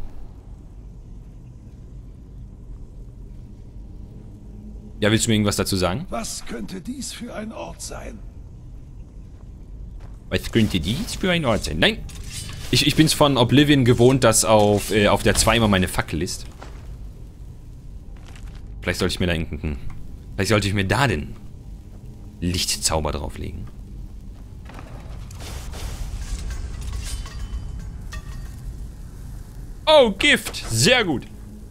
Ja, willst du mir irgendwas dazu sagen? Was könnte dies für ein Ort sein? Was könnte dies für ein Ort sein? Nein! Ich, ich bin's von Oblivion gewohnt, dass auf, äh, auf der zwei immer meine Fackel ist. Vielleicht sollte ich mir da irgendeinen... Vielleicht sollte ich mir da den Lichtzauber drauflegen. Oh, Gift! Sehr gut!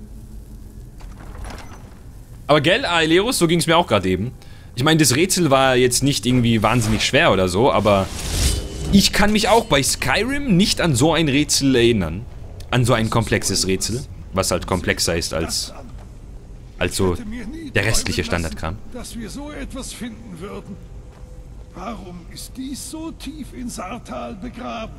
Aber gell, Aelerus, so ging es mir auch gerade eben. Ich meine, das Rätsel war jetzt nicht irgendwie wahnsinnig schwer oder so, aber ich kann mich auch bei Skyrim nicht an so ein Rätsel erinnern. An so ein komplexes Rätsel, was halt komplexer ist als, als so der restliche Standardkram. Dass wir so etwas finden würden. Warum ist dies so tief in Saartal begraben?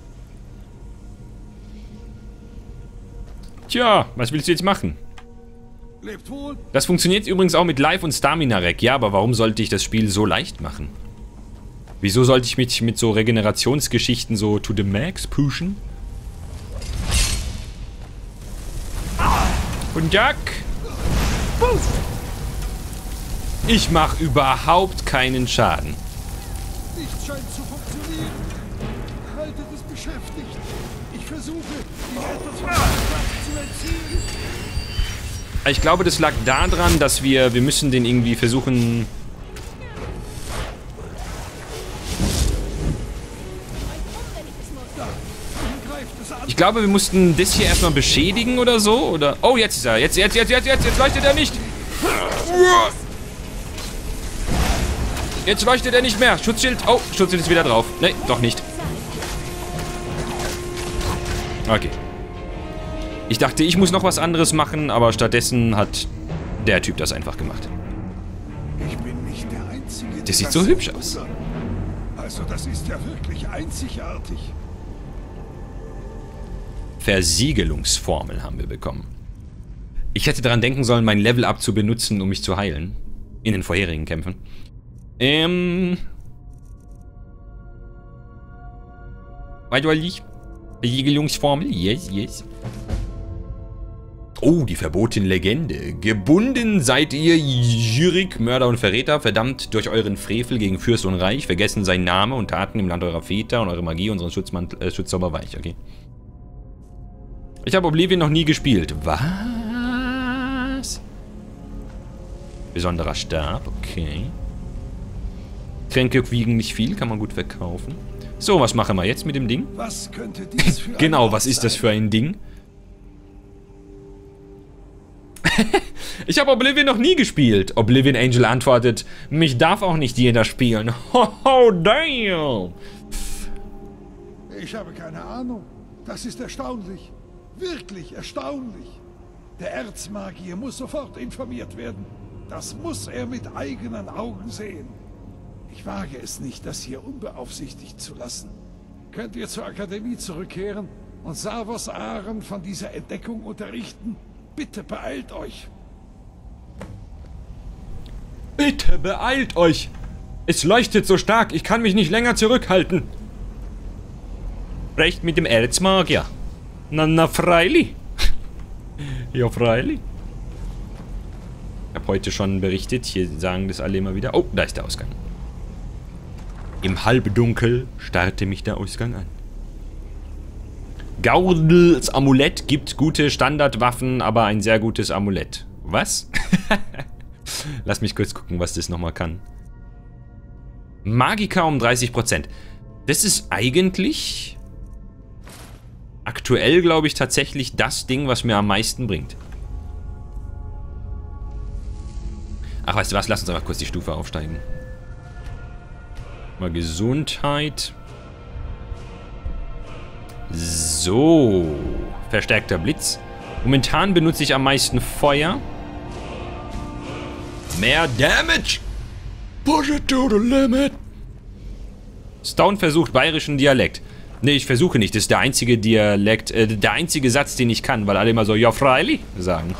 Tja, was willst du jetzt machen? Lebt wohl. Das funktioniert übrigens auch mit Life und Stamina-Rec. Ja, aber warum sollte ich das Spiel so leicht machen? Wieso sollte ich mich mit so Regenerationsgeschichten so to the max pushen? Und Jack! Ich mache überhaupt keinen Schaden. Nichts scheint zu funktionieren. Haltet es beschäftigt. Ich versuche, die etwas von Kraft zu entziehen. Ich glaube, das lag daran, dass wir... Wir müssen den irgendwie versuchen... Ich glaube, wir mussten das hier erstmal beschädigen oder so, oder... Oh, jetzt ist er. Jetzt, jetzt, jetzt, jetzt, jetzt, jetzt leuchtet er nicht. Jetzt leuchtet er nicht mehr. Schutzschild. Oh, Schutzschild ist wieder drauf. Nee, doch nicht. Okay. Ich dachte, ich muss noch was anderes machen, aber stattdessen hat der Typ das einfach gemacht. Ich bin nicht der Einzige. Das sieht so hübsch aus. Also das ist ja wirklich einzigartig. Versiegelungsformel haben wir bekommen. Ich hätte daran denken sollen, mein Level-Up zu benutzen, um mich zu heilen. In den vorherigen Kämpfen. Ähm... Weiter ich. Versiegelungsformel. Yes, yes. Oh, die verbotene Legende. Gebunden seid ihr, Jürik, Mörder und Verräter, verdammt durch euren Frevel gegen Fürst und Reich, vergessen sein Name und Taten im Land eurer Väter und eure Magie, unseren Schutzmantel, äh, Schutzzauber weich, okay. Ich habe Oblivion noch nie gespielt. Was? Besonderer Stab, okay. Tränke wiegen nicht viel, kann man gut verkaufen. So, was machen wir jetzt mit dem Ding? Was könnte dies für Genau, ein was Ort ist das sein? für ein Ding? Ich habe Oblivion noch nie gespielt. Oblivion Angel antwortet, mich darf auch nicht jeder spielen. Ho, ho, damn. Ich habe keine Ahnung. Das ist erstaunlich. Wirklich erstaunlich. Der Erzmagier muss sofort informiert werden. Das muss er mit eigenen Augen sehen. Ich wage es nicht, das hier unbeaufsichtigt zu lassen. Könnt ihr zur Akademie zurückkehren und Savos Aren von dieser Entdeckung unterrichten? Bitte beeilt euch. Bitte beeilt euch. Es leuchtet so stark, ich kann mich nicht länger zurückhalten. Recht mit dem Erzmagier. Na, na, freilich. Ja, freilich. Ich habe heute schon berichtet, hier sagen das alle immer wieder. Oh, da ist der Ausgang. Im Halbdunkel starrte mich der Ausgang an. Gaurdels Amulett gibt gute Standardwaffen, aber ein sehr gutes Amulett. Was? Lass mich kurz gucken, was das nochmal kann. Magika um dreißig Prozent. Das ist eigentlich... aktuell, glaube ich, tatsächlich das Ding, was mir am meisten bringt. Ach, weißt du was? Lass uns einfach kurz die Stufe aufsteigen. Mal Gesundheit. So. Verstärkter Blitz. Momentan benutze ich am meisten Feuer. Mehr Damage. Push it to the limit. Stone versucht bayerischen Dialekt. Ne, ich versuche nicht. Das ist der einzige Dialekt, äh, der einzige Satz, den ich kann, weil alle immer so, ja, freilich sagen.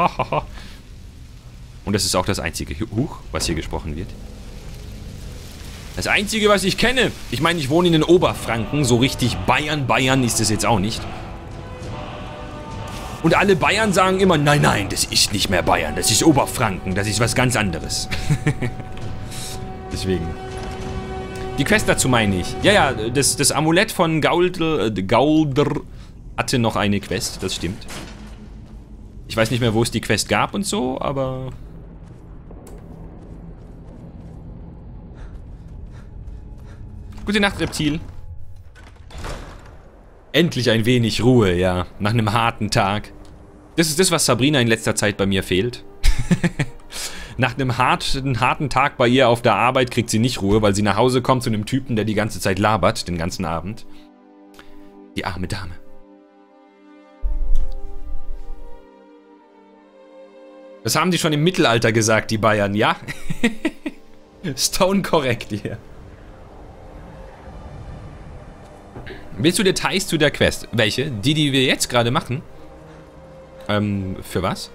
Und das ist auch das einzige, Huch, was hier gesprochen wird. Das einzige, was ich kenne. Ich meine, ich wohne in den Oberfranken. So richtig Bayern, Bayern ist es jetzt auch nicht. Und alle Bayern sagen immer, nein, nein, das ist nicht mehr Bayern. Das ist Oberfranken. Das ist was ganz anderes. Deswegen. Die Quest dazu meine ich. Ja, ja, das, das Amulett von Gauldr, äh, Gauldr hatte noch eine Quest. Das stimmt. Ich weiß nicht mehr, wo es die Quest gab und so, aber... Gute Nacht, Reptil. Endlich ein wenig Ruhe, ja. Nach einem harten Tag. Das ist das, was Sabrina in letzter Zeit bei mir fehlt. Nach einem harten, harten Tag bei ihr auf der Arbeit kriegt sie nicht Ruhe, weil sie nach Hause kommt zu einem Typen, der die ganze Zeit labert, den ganzen Abend. Die arme Dame. Das haben die schon im Mittelalter gesagt, die Bayern, ja? Stone korrekt hier. Willst du Details zu der Quest? Welche? Die, die wir jetzt gerade machen? Ähm, für was?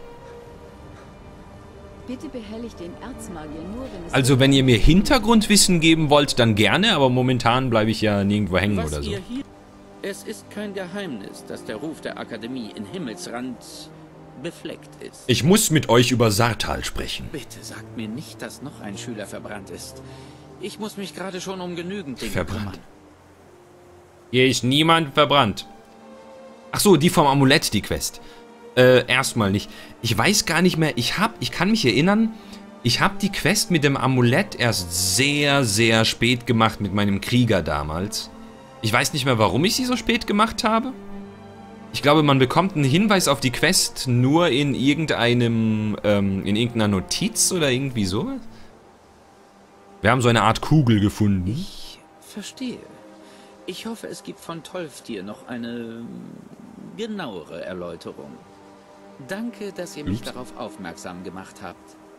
Bitte behelligt den Erzmagier nur, wenn es... Also, wenn ihr mir Hintergrundwissen geben wollt, dann gerne, aber momentan bleibe ich ja nirgendwo hängen Was oder so. ihr hier... Es ist kein Geheimnis, dass der Ruf der Akademie in Himmelsrand befleckt ist. Ich muss mit euch über Saartal sprechen. Bitte sagt mir nicht, dass noch ein Schüler verbrannt ist. Ich muss mich gerade schon um genügend Dinge Verbrannt. kümmern. Hier ist niemand verbrannt. Ach so, die vom Amulett, die Quest. Äh, erstmal nicht. Ich weiß gar nicht mehr, ich hab, ich kann mich erinnern, ich habe die Quest mit dem Amulett erst sehr, sehr spät gemacht mit meinem Krieger damals. Ich weiß nicht mehr, warum ich sie so spät gemacht habe. Ich glaube, man bekommt einen Hinweis auf die Quest nur in irgendeinem, ähm, in irgendeiner Notiz oder irgendwie sowas. Wir haben so eine Art Kugel gefunden. Ich verstehe. Ich hoffe, es gibt von Tolfdir noch eine genauere Erläuterung. Danke, dass ihr mich Ups. darauf aufmerksam gemacht habt.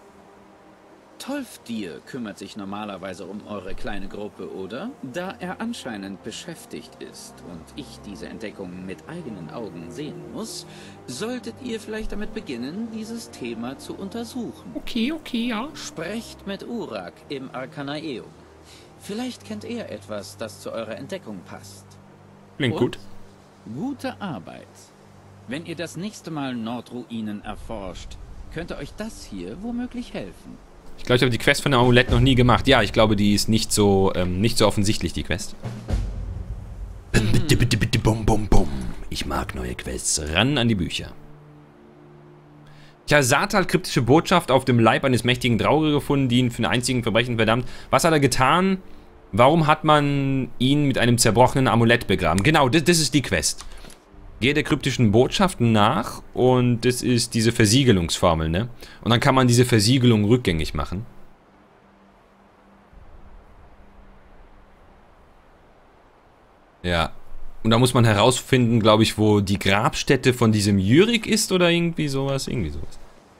Tolfdir kümmert sich normalerweise um eure kleine Gruppe, oder? Da er anscheinend beschäftigt ist und ich diese Entdeckung mit eigenen Augen sehen muss, solltet ihr vielleicht damit beginnen, dieses Thema zu untersuchen. Okay, okay, ja. Sprecht mit Urak im Arcanaeum. Vielleicht kennt er etwas, das zu eurer Entdeckung passt. Klingt Und gut. Gute Arbeit. Wenn ihr das nächste Mal Nordruinen erforscht, könnte euch das hier womöglich helfen. Ich glaube, ich habe die Quest von dem Amulett noch nie gemacht. Ja, ich glaube, die ist nicht so, ähm, nicht so offensichtlich, die Quest. Bitte, bitte, bitte, bum, bum, bum. Ich mag neue Quests. Ran an die Bücher. Tja, Saartal, kryptische Botschaft auf dem Leib eines mächtigen Drauge gefunden, die ihn für einen einzigen Verbrechen verdammt. Was hat er getan? Warum hat man ihn mit einem zerbrochenen Amulett begraben? Genau, das, das ist die Quest. Gehe der kryptischen Botschaft nach und das ist diese Versiegelungsformel, ne? Und dann kann man diese Versiegelung rückgängig machen. Ja. Und da muss man herausfinden, glaube ich, wo die Grabstätte von diesem Jürik ist oder irgendwie sowas. Irgendwie sowas.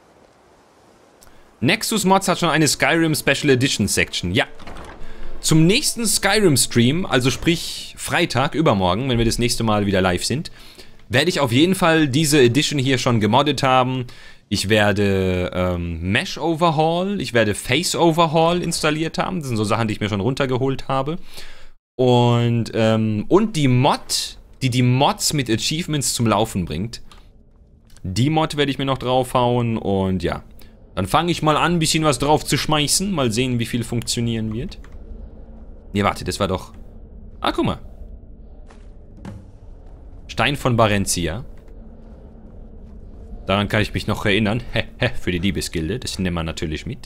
Nexus Mods hat schon eine Skyrim Special Edition Section. Ja. Zum nächsten Skyrim Stream, also sprich Freitag, übermorgen, wenn wir das nächste Mal wieder live sind, werde ich auf jeden Fall diese Edition hier schon gemoddet haben. Ich werde ähm, Mesh Overhaul, ich werde Face Overhaul installiert haben. Das sind so Sachen, die ich mir schon runtergeholt habe. Und, ähm, und die Mod, die die Mods mit Achievements zum Laufen bringt. Die Mod werde ich mir noch draufhauen und ja. Dann fange ich mal an, ein bisschen was drauf zu schmeißen. Mal sehen, wie viel funktionieren wird. Nee, warte, das war doch... Ah, guck mal. Stein von Barentia. Daran kann ich mich noch erinnern. Hehe, für die Diebesgilde. Das nehmen wir natürlich mit.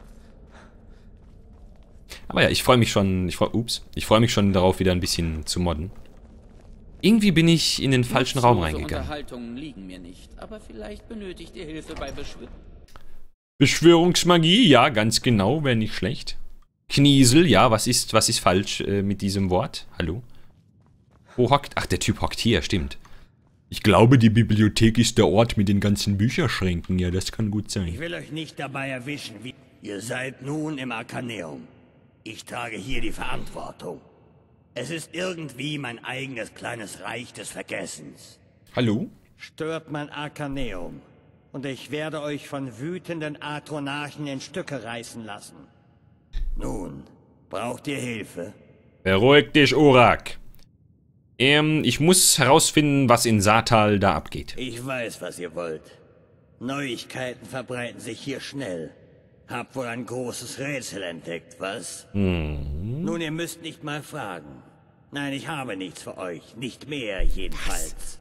Aber ja, ich freue mich schon... Ich freu, ups. Ich freue mich schon darauf, wieder ein bisschen zu modden. Irgendwie bin ich in den falschen Raum reingegangen. Unterhaltungen liegen mir nicht, aber vielleicht benötigt ihr Hilfe bei Beschwörung. Beschwörungsmagie? Ja, ganz genau. Wäre nicht schlecht. Kniesel, ja, was ist, was ist falsch äh, mit diesem Wort? Hallo? Wo hockt? Ach, der Typ hockt hier, stimmt. Ich glaube, die Bibliothek ist der Ort mit den ganzen Bücherschränken. Ja, das kann gut sein. Ich will euch nicht dabei erwischen, wie... Ihr seid nun im Arkaneum. Ich trage hier die Verantwortung. Es ist irgendwie mein eigenes kleines Reich des Vergessens. Hallo? Stört mein Arkaneum. Und ich werde euch von wütenden Atronarchen in Stücke reißen lassen. Nun, braucht ihr Hilfe? Beruhig dich, Urak. Ähm, ich muss herausfinden, was in Satal da abgeht. Ich weiß, was ihr wollt. Neuigkeiten verbreiten sich hier schnell. Habt wohl ein großes Rätsel entdeckt, was? Hm. Nun, ihr müsst nicht mal fragen. Nein, ich habe nichts für euch. Nicht mehr, jedenfalls. Was?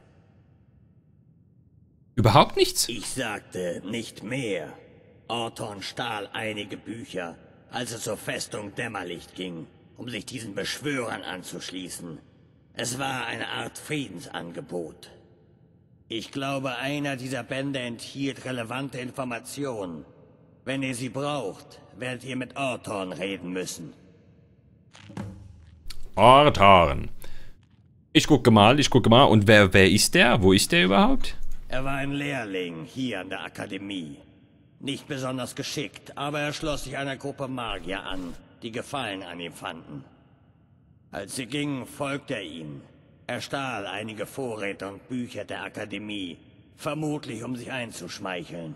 Überhaupt nichts? Ich sagte, nicht mehr. Orton stahl einige Bücher, als es zur Festung Dämmerlicht ging, um sich diesen Beschwörern anzuschließen. Es war eine Art Friedensangebot. Ich glaube, einer dieser Bände enthielt relevante Informationen. Wenn ihr sie braucht, werdet ihr mit Orton reden müssen. Orton. Ich gucke mal, ich gucke mal. Und wer, wer ist der? Wo ist der überhaupt? Er war ein Lehrling hier an der Akademie. Nicht besonders geschickt, aber er schloss sich einer Gruppe Magier an, die Gefallen an ihm fanden. Als sie gingen, folgte er ihnen. Er stahl einige Vorräte und Bücher der Akademie, vermutlich um sich einzuschmeicheln.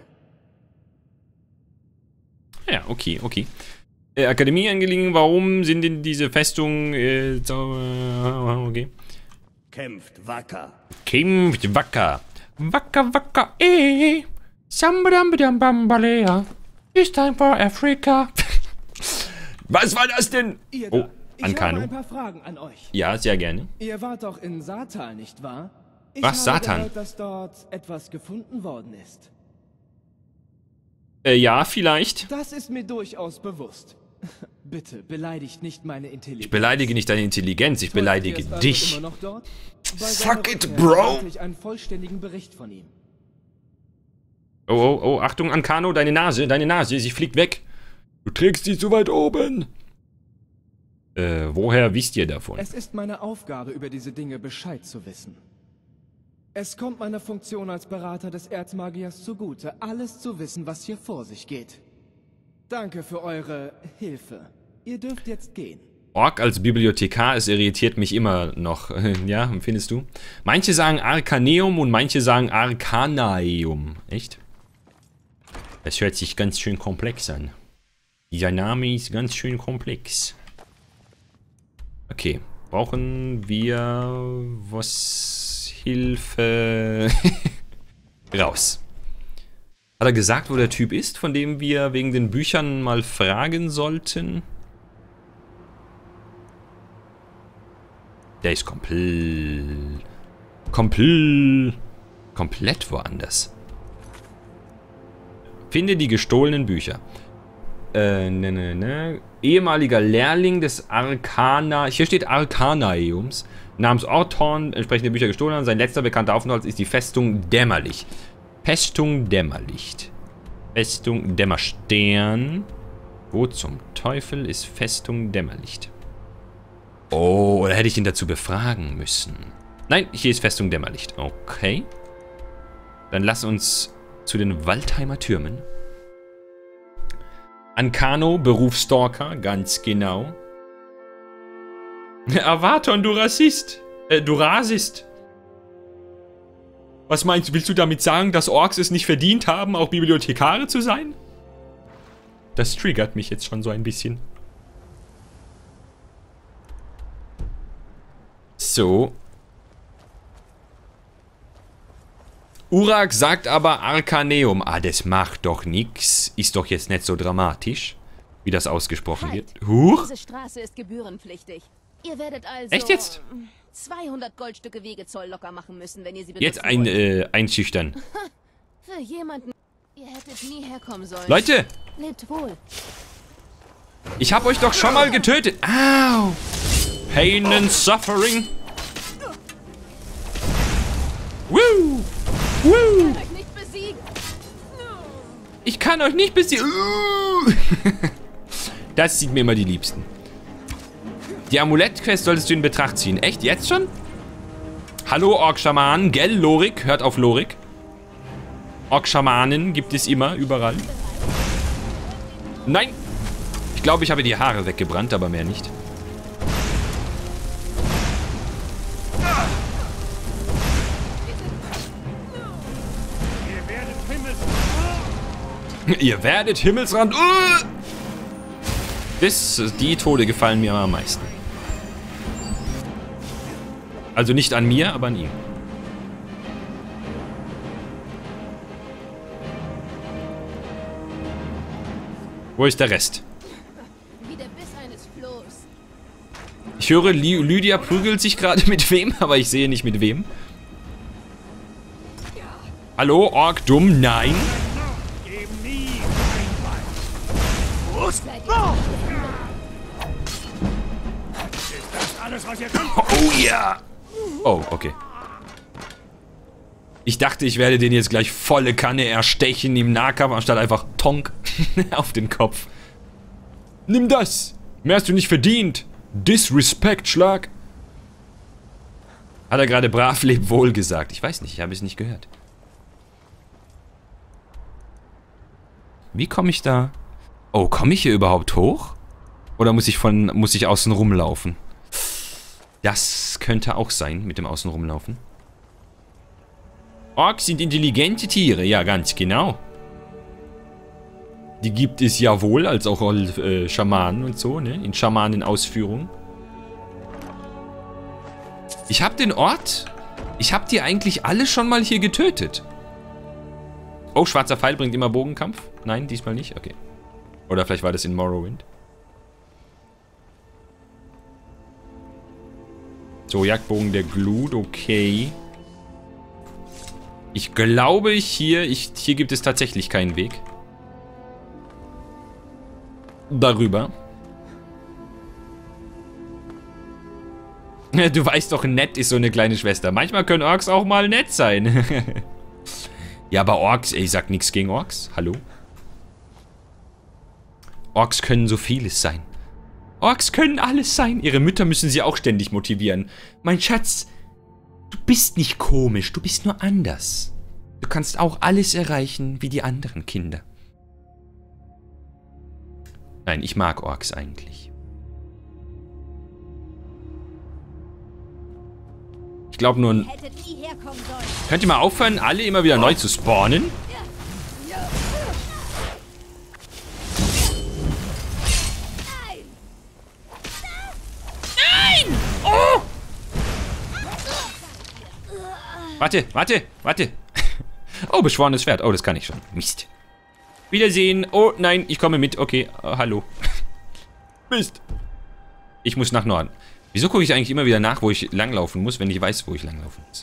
Ja, okay, okay. Äh, Akademieangelegenheiten, warum sind denn diese Festungen, äh, so, äh, okay. Kämpft wacker. Kämpft wacker. Wacker, wacker, eh. Sambadambadambalea. It's time for Africa. Was war das denn? Ihr oh, da. Ich Ankano. habe ein paar Fragen an euch. Ja, sehr gerne. Ihr wart doch in Satal, nicht wahr? Ich Was, habe Satan? gehört, dass dort etwas gefunden worden ist. Äh, ja, vielleicht. Das ist mir durchaus bewusst. Bitte, beleidigt nicht meine Intelligenz. Ich beleidige nicht deine Intelligenz, ich beleidige Also dich. immer noch dort? Bei Suck seiner it, Rückkehr bro! erwarte ich einen vollständigen Bericht von ihm. Oh, oh, oh, Achtung, Ankano, deine Nase, deine Nase, sie fliegt weg. Du trägst sie zu weit oben. Äh, woher wisst ihr davon? Es ist meine Aufgabe, über diese Dinge Bescheid zu wissen. Es kommt meiner Funktion als Berater des Erzmagiers zugute, alles zu wissen, was hier vor sich geht. Danke für eure Hilfe. Ihr dürft jetzt gehen. Ork als Bibliothekar, es irritiert mich immer noch. Ja, findest du? Manche sagen Arkaneum und manche sagen Arkanaeum. Echt? Das hört sich ganz schön komplex an. Dieser Name ist ganz schön komplex. Okay, brauchen wir was? Hilfe. Raus. Hat er gesagt, wo der Typ ist, von dem wir wegen den Büchern mal fragen sollten? Der ist komplett... Komplett... Komplett woanders. Finde die gestohlenen Bücher. Äh, ne, ne, ne. Ehemaliger Lehrling des Arkana... Hier steht Arkanaeums. Namens Orton, entsprechende Bücher gestohlen haben. Sein letzter bekannter Aufenthalt ist die Festung Dämmerlicht. Festung Dämmerlicht. Festung Dämmerstern. Wo zum Teufel ist Festung Dämmerlicht? Oh, oder hätte ich ihn dazu befragen müssen? Nein, hier ist Festung Dämmerlicht. Okay. Dann lass uns zu den Waldheimer Türmen. Ankano, Berufsstalker, ganz genau. Avaton, du Rassist. Äh, du Rasist. Was meinst du, willst du damit sagen, dass Orks es nicht verdient haben, auch Bibliothekare zu sein? Das triggert mich jetzt schon so ein bisschen. So. Urak sagt aber Arkaneum. Ah, das macht doch nix. Ist doch jetzt nicht so dramatisch, wie das ausgesprochen Halt. wird. Huch. Diese Straße ist gebührenpflichtig. Ihr werdet also Echt jetzt? zweihundert Goldstücke Wegezoll locker machen müssen, wenn ihr sie benutzen Jetzt ein, wollt. äh, einschüchtern. Für jemanden... Ihr hättet nie herkommen sollen. Leute! Lebt wohl. Ich hab euch doch schon mal getötet. Au! Pain and Suffering. Woo! Woo! Ich kann euch nicht besiegen. Ich kann euch nicht besiegen. Das sind mir immer die Liebsten. Die Amulett-Quest solltest du in Betracht ziehen. Echt? Jetzt schon? Hallo, Ork-Schamanen. Gell, Lorik? Hört auf Lorik. Ork-Schamanen gibt es immer, überall. Nein! Ich glaube, ich habe die Haare weggebrannt, aber mehr nicht. Ihr werdet Himmelsrand... Uh! Das, die Tode gefallen mir am meisten. Also nicht an mir, aber an ihm. Wo ist der Rest? Wie der Biss eines Flohs. Ich höre, Ly Lydia prügelt sich gerade mit wem, aber ich sehe nicht mit wem. Hallo, Ork, dumm? Nein. Oh ja. Oh, okay. Ich dachte, ich werde den jetzt gleich volle Kanne erstechen im Nahkampf, anstatt einfach Tonk auf den Kopf. Nimm das! Mehr hast du nicht verdient! Disrespect-Schlag! Hat er gerade brav leb wohl gesagt. Ich weiß nicht, ich habe es nicht gehört. Wie komme ich da? Oh, komme ich hier überhaupt hoch? Oder muss ich von muss ich außen rumlaufen? Das könnte auch sein, mit dem Außen rumlaufen. Orks sind intelligente Tiere, ja, ganz genau. Die gibt es ja wohl, als auch äh, Schamanen und so, ne? In Schamanen-Ausführung. Ich habe den Ort... Ich habe die eigentlich alle schon mal hier getötet. Oh, schwarzer Pfeil bringt immer Bogenkampf? Nein, diesmal nicht? Okay. Oder vielleicht war das in Morrowind. So, Jagdbogen der Glut, okay. Ich glaube hier, ich, hier gibt es tatsächlich keinen Weg. Darüber. Du weißt doch, nett ist so eine kleine Schwester. Manchmal können Orks auch mal nett sein. Ja, aber Orks, ey, ich sag nichts gegen Orks. Hallo? Orks können so vieles sein. Orks können alles sein. Ihre Mütter müssen sie auch ständig motivieren. Mein Schatz, du bist nicht komisch, du bist nur anders. Du kannst auch alles erreichen wie die anderen Kinder. Nein, ich mag Orks eigentlich. Ich glaube nur... Könnt ihr mal aufhören, alle immer wieder neu zu spawnen? Nein! Oh! Warte, warte, warte. Oh, beschworenes Schwert. Oh, das kann ich schon. Mist. Wiedersehen. Oh, nein, ich komme mit. Okay, uh, hallo. Mist. Ich muss nach Norden. Wieso gucke ich eigentlich immer wieder nach, wo ich langlaufen muss, wenn ich weiß, wo ich langlaufen muss?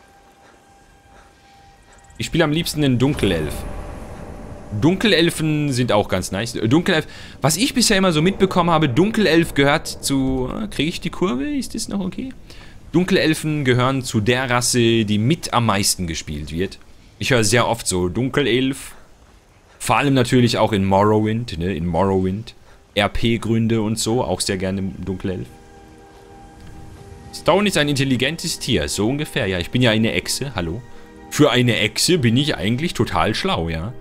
Ich spiele am liebsten den Dunkelelf. Dunkelelfen sind auch ganz nice. Dunkelelf, was ich bisher immer so mitbekommen habe, Dunkelelf gehört zu... Kriege ich die Kurve? Ist das noch okay? Dunkelelfen gehören zu der Rasse, die mit am meisten gespielt wird. Ich höre sehr oft so Dunkelelf. Vor allem natürlich auch in Morrowind, ne? In Morrowind. R P-Gründe und so, auch sehr gerne Dunkelelf. Stone ist ein intelligentes Tier, so ungefähr. Ja, ich bin ja eine Echse, hallo. Für eine Echse bin ich eigentlich total schlau, ja.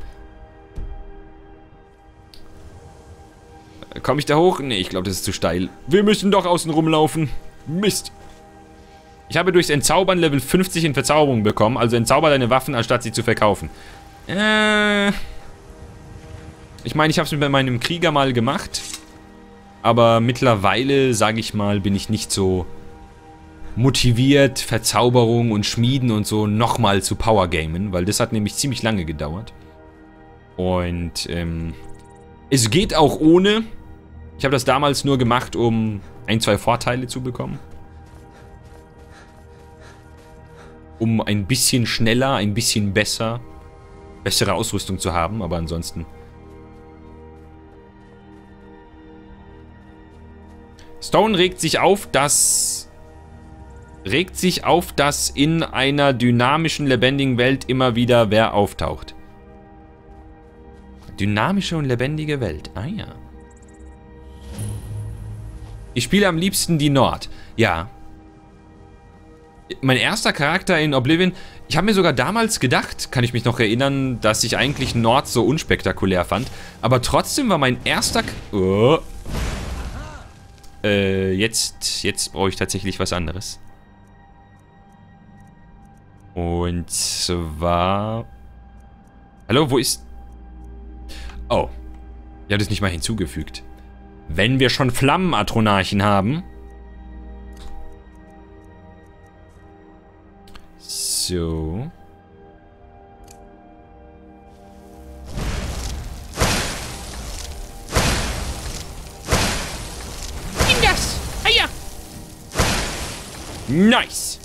Komme ich da hoch? Nee, ich glaube, das ist zu steil. Wir müssen doch außen rumlaufen. Mist. Ich habe durchs Entzaubern Level fünfzig in Verzauberung bekommen, also entzauber deine Waffen, anstatt sie zu verkaufen. Äh... Ich meine, ich habe es mit meinem Krieger mal gemacht. Aber mittlerweile, sage ich mal, bin ich nicht so motiviert, Verzauberung und Schmieden und so nochmal zu Powergamen, weil das hat nämlich ziemlich lange gedauert. Und ähm, es geht auch ohne. Ich habe das damals nur gemacht, um ein, zwei Vorteile zu bekommen. Um ein bisschen schneller, ein bisschen besser, bessere Ausrüstung zu haben, aber ansonsten... Stone regt sich auf, dass... Regt sich auf, dass in einer dynamischen, lebendigen Welt immer wieder wer auftaucht. Dynamische und lebendige Welt. Ah ja. Ich spiele am liebsten die Nord. Ja. Mein erster Charakter in Oblivion... Ich habe mir sogar damals gedacht, kann ich mich noch erinnern, dass ich eigentlich Nord so unspektakulär fand. Aber trotzdem war mein erster... Oh. Äh, jetzt... Jetzt brauche ich tatsächlich was anderes. Und zwar... Hallo, wo ist... Oh. Ich habe das nicht mal hinzugefügt. Wenn wir schon Flammenatronarchen haben... So. Nimm das! Hiya! Nice!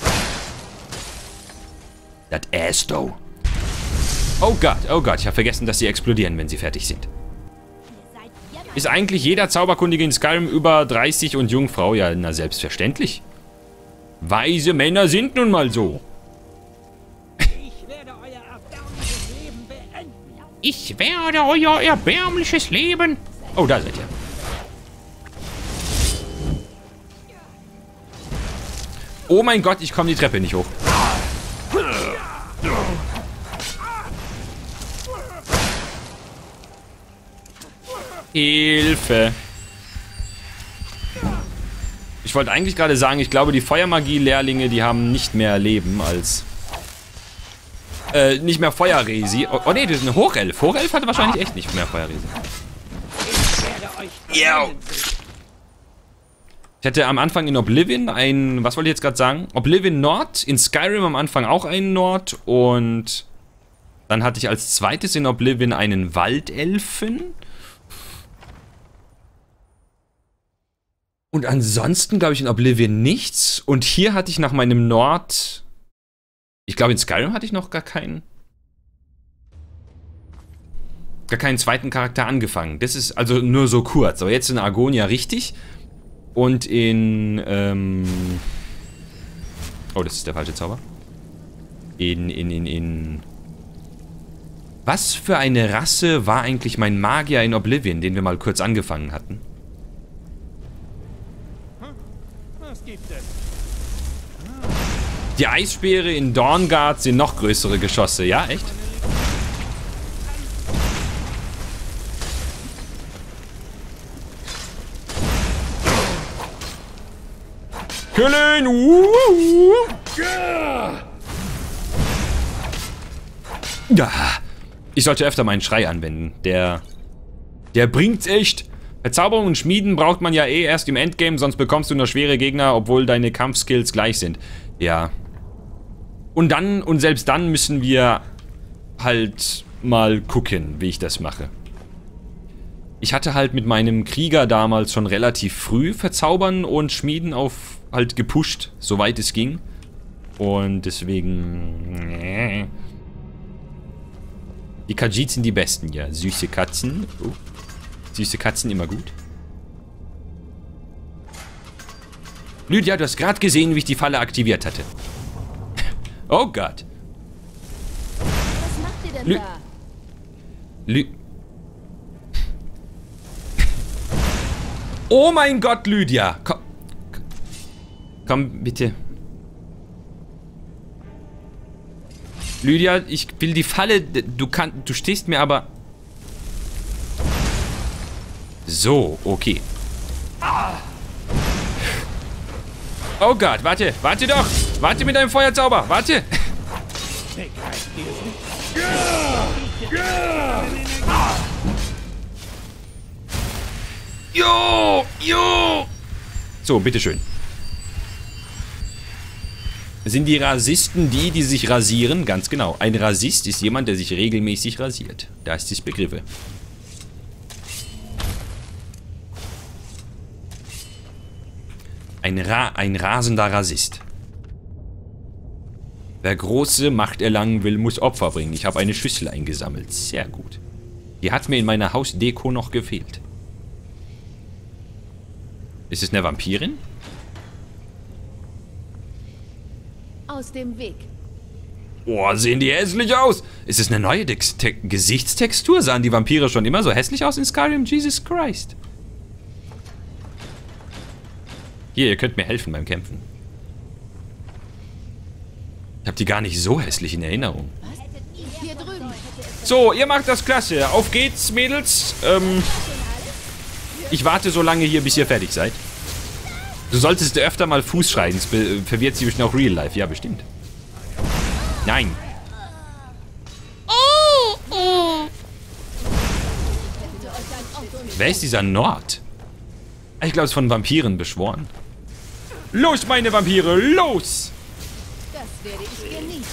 Das Ass, though. Oh Gott, oh Gott, ich habe vergessen, dass sie explodieren, wenn sie fertig sind. Ist eigentlich jeder Zauberkundige in Skyrim über dreißig und Jungfrau? Ja, na selbstverständlich. Weise Männer sind nun mal so. Ich werde euer erbärmliches Leben... Oh, da seid ihr. Oh mein Gott, ich komme die Treppe nicht hoch. Hilfe. Ich wollte eigentlich gerade sagen, ich glaube, die Feuermagie-Lehrlinge, die haben nicht mehr Leben als... Äh, nicht mehr Feuerresi. Oh, oh nee, das ist ein Hochelf. Hochelf hatte wahrscheinlich echt nicht mehr Feuerresi. Yo. Ich hatte am Anfang in Oblivion ein... Was wollte ich jetzt gerade sagen? Oblivion Nord. In Skyrim am Anfang auch einen Nord. Und dann hatte ich als zweites in Oblivion einen Waldelfen. Und ansonsten, glaube ich, in Oblivion nichts. Und hier hatte ich nach meinem Nord... Ich glaube, in Skyrim hatte ich noch gar keinen... Gar keinen zweiten Charakter angefangen. Das ist also nur so kurz. Aber jetzt in Argonia richtig. Und in... Ähm oh, das ist der falsche Zauber. In, in, in, in... Was für eine Rasse war eigentlich mein Magier in Oblivion, den wir mal kurz angefangen hatten? Was gibt es? Die Eisspeere in Dawnguard sind noch größere Geschosse. Ja, echt? Killen! Ja. Ich sollte öfter meinen Schrei anwenden. Der... Der bringt's echt. Verzauberung und Schmieden braucht man ja eh erst im Endgame, sonst bekommst du nur schwere Gegner, obwohl deine Kampfskills gleich sind. Ja. Und dann, und selbst dann müssen wir halt mal gucken, wie ich das mache. Ich hatte halt mit meinem Krieger damals schon relativ früh Verzaubern und Schmieden auf halt gepusht, soweit es ging. Und deswegen... Die Khajiit sind die besten, ja. Süße Katzen. Oh. Süße Katzen immer gut. Lydia, du hast gerade gesehen, wie ich die Falle aktiviert hatte. Oh Gott. Was macht ihr denn Lü da? Lü Oh mein Gott, Lydia. Komm. Komm, bitte. Lydia, ich will die Falle... Du kannst... Du stehst mir aber... So, okay. Oh Gott, warte, warte doch. Warte mit deinem Feuerzauber, warte. Jo, jo. So, bitteschön. Sind die Rasisten die, die sich rasieren? Ganz genau. Ein Rasist ist jemand, der sich regelmäßig rasiert. Da ist das Begriffe. Ein, Ra ein rasender Rasist. Wer große Macht erlangen will, muss Opfer bringen. Ich habe eine Schüssel eingesammelt. Sehr gut. Die hat mir in meiner Hausdeko noch gefehlt. Ist es eine Vampirin? Aus dem Weg. Boah, sehen die hässlich aus. Ist es eine neue Dex Te Gesichtstextur? Sahen die Vampire schon immer so hässlich aus in Skyrim? Jesus Christ. Hier, ihr könnt mir helfen beim Kämpfen. Ich habe die gar nicht so hässlich in Erinnerung. Hier drüben. So, ihr macht das klasse. Auf geht's, Mädels. Ähm, ich warte so lange hier, bis ihr fertig seid. Du solltest öfter mal Fuß schreien. Das verwirrt sie bestimmt auch Real Life. Ja, bestimmt. Nein. Wer ist dieser Nord? Ich glaube, es ist von Vampiren beschworen. Los, meine Vampire, los! Das werde ich genießen.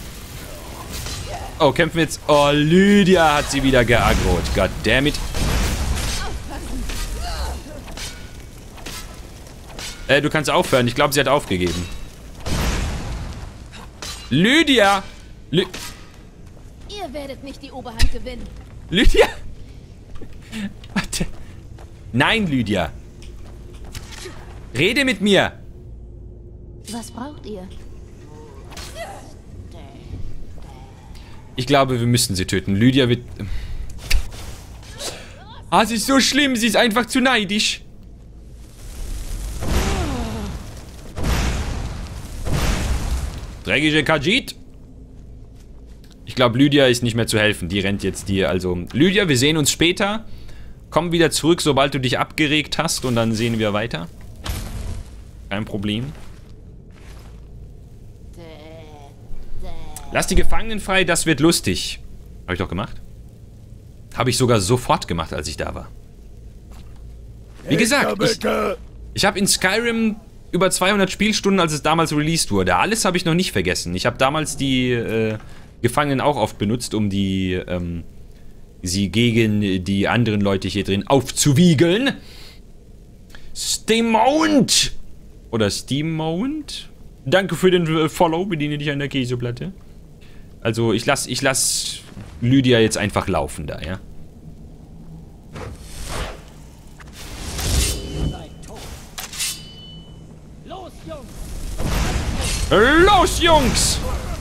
Oh, kämpfen wir jetzt. Oh, Lydia hat sie wieder geaggrot. Goddammit. Äh, du kannst aufhören. Ich glaube, sie hat aufgegeben. Lydia! Ly Ihr werdet nicht die Oberhand gewinnen. Lydia! Warte. Nein, Lydia. Rede mit mir. Was braucht ihr? Ich glaube, wir müssen sie töten. Lydia wird... Ah, sie ist so schlimm. Sie ist einfach zu neidisch. Dreckige Khajiit. Ich glaube, Lydia ist nicht mehr zu helfen. Die rennt jetzt dir. Also, Lydia, wir sehen uns später. Komm wieder zurück, sobald du dich abgeregt hast. Und dann sehen wir weiter. Kein Problem. Lass die Gefangenen frei, das wird lustig. Habe ich doch gemacht. Habe ich sogar sofort gemacht, als ich da war. Wie gesagt, ich, ich habe in Skyrim über zweihundert Spielstunden, als es damals released wurde. Alles habe ich noch nicht vergessen. Ich habe damals die äh, Gefangenen auch oft benutzt, um die ähm, sie gegen die anderen Leute hier drin aufzuwiegeln. Steamount! Oder Steamount? Danke für den äh, Follow, bediene dich an der Käseplatte. Also ich lass, ich lass Lydia jetzt einfach laufen da, ja? Los, Jungs! Los, Jungs!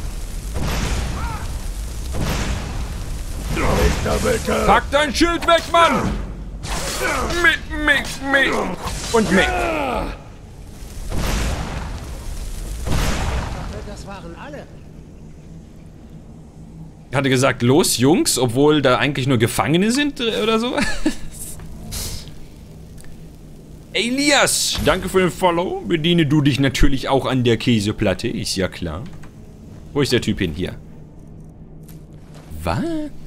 Pack dein Schild weg, Mann! Mit, mit, mit und mit. Das waren alle. Hatte gesagt, los, Jungs, obwohl da eigentlich nur Gefangene sind oder so. Elias, danke für den Follow. Bediene du dich natürlich auch an der Käseplatte, ist ja klar. Wo ist der Typ hin? Hier. Was?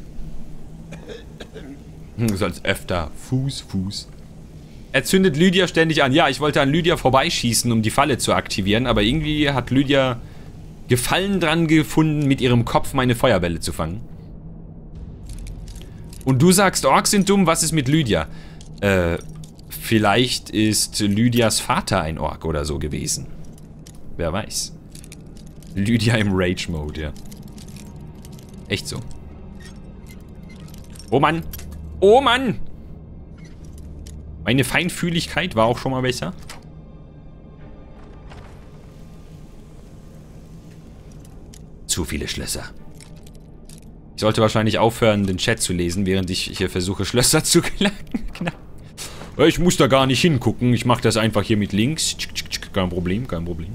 Du sollst öfter. Fuß, Fuß. Er zündet Lydia ständig an. Ja, ich wollte an Lydia vorbeischießen, um die Falle zu aktivieren, aber irgendwie hat Lydia Gefallen dran gefunden, mit ihrem Kopf meine Feuerbälle zu fangen. Und du sagst, Orks sind dumm, was ist mit Lydia? Äh, vielleicht ist Lydias Vater ein Ork oder so gewesen. Wer weiß. Lydia im Rage-Mode, ja. Echt so. Oh Mann. Oh Mann. Meine Feinfühligkeit war auch schon mal besser. Zu viele Schlösser. Ich sollte wahrscheinlich aufhören, den Chat zu lesen, während ich hier versuche, Schlösser zu knacken. Ich muss da gar nicht hingucken. Ich mache das einfach hier mit links. Kein Problem, kein Problem.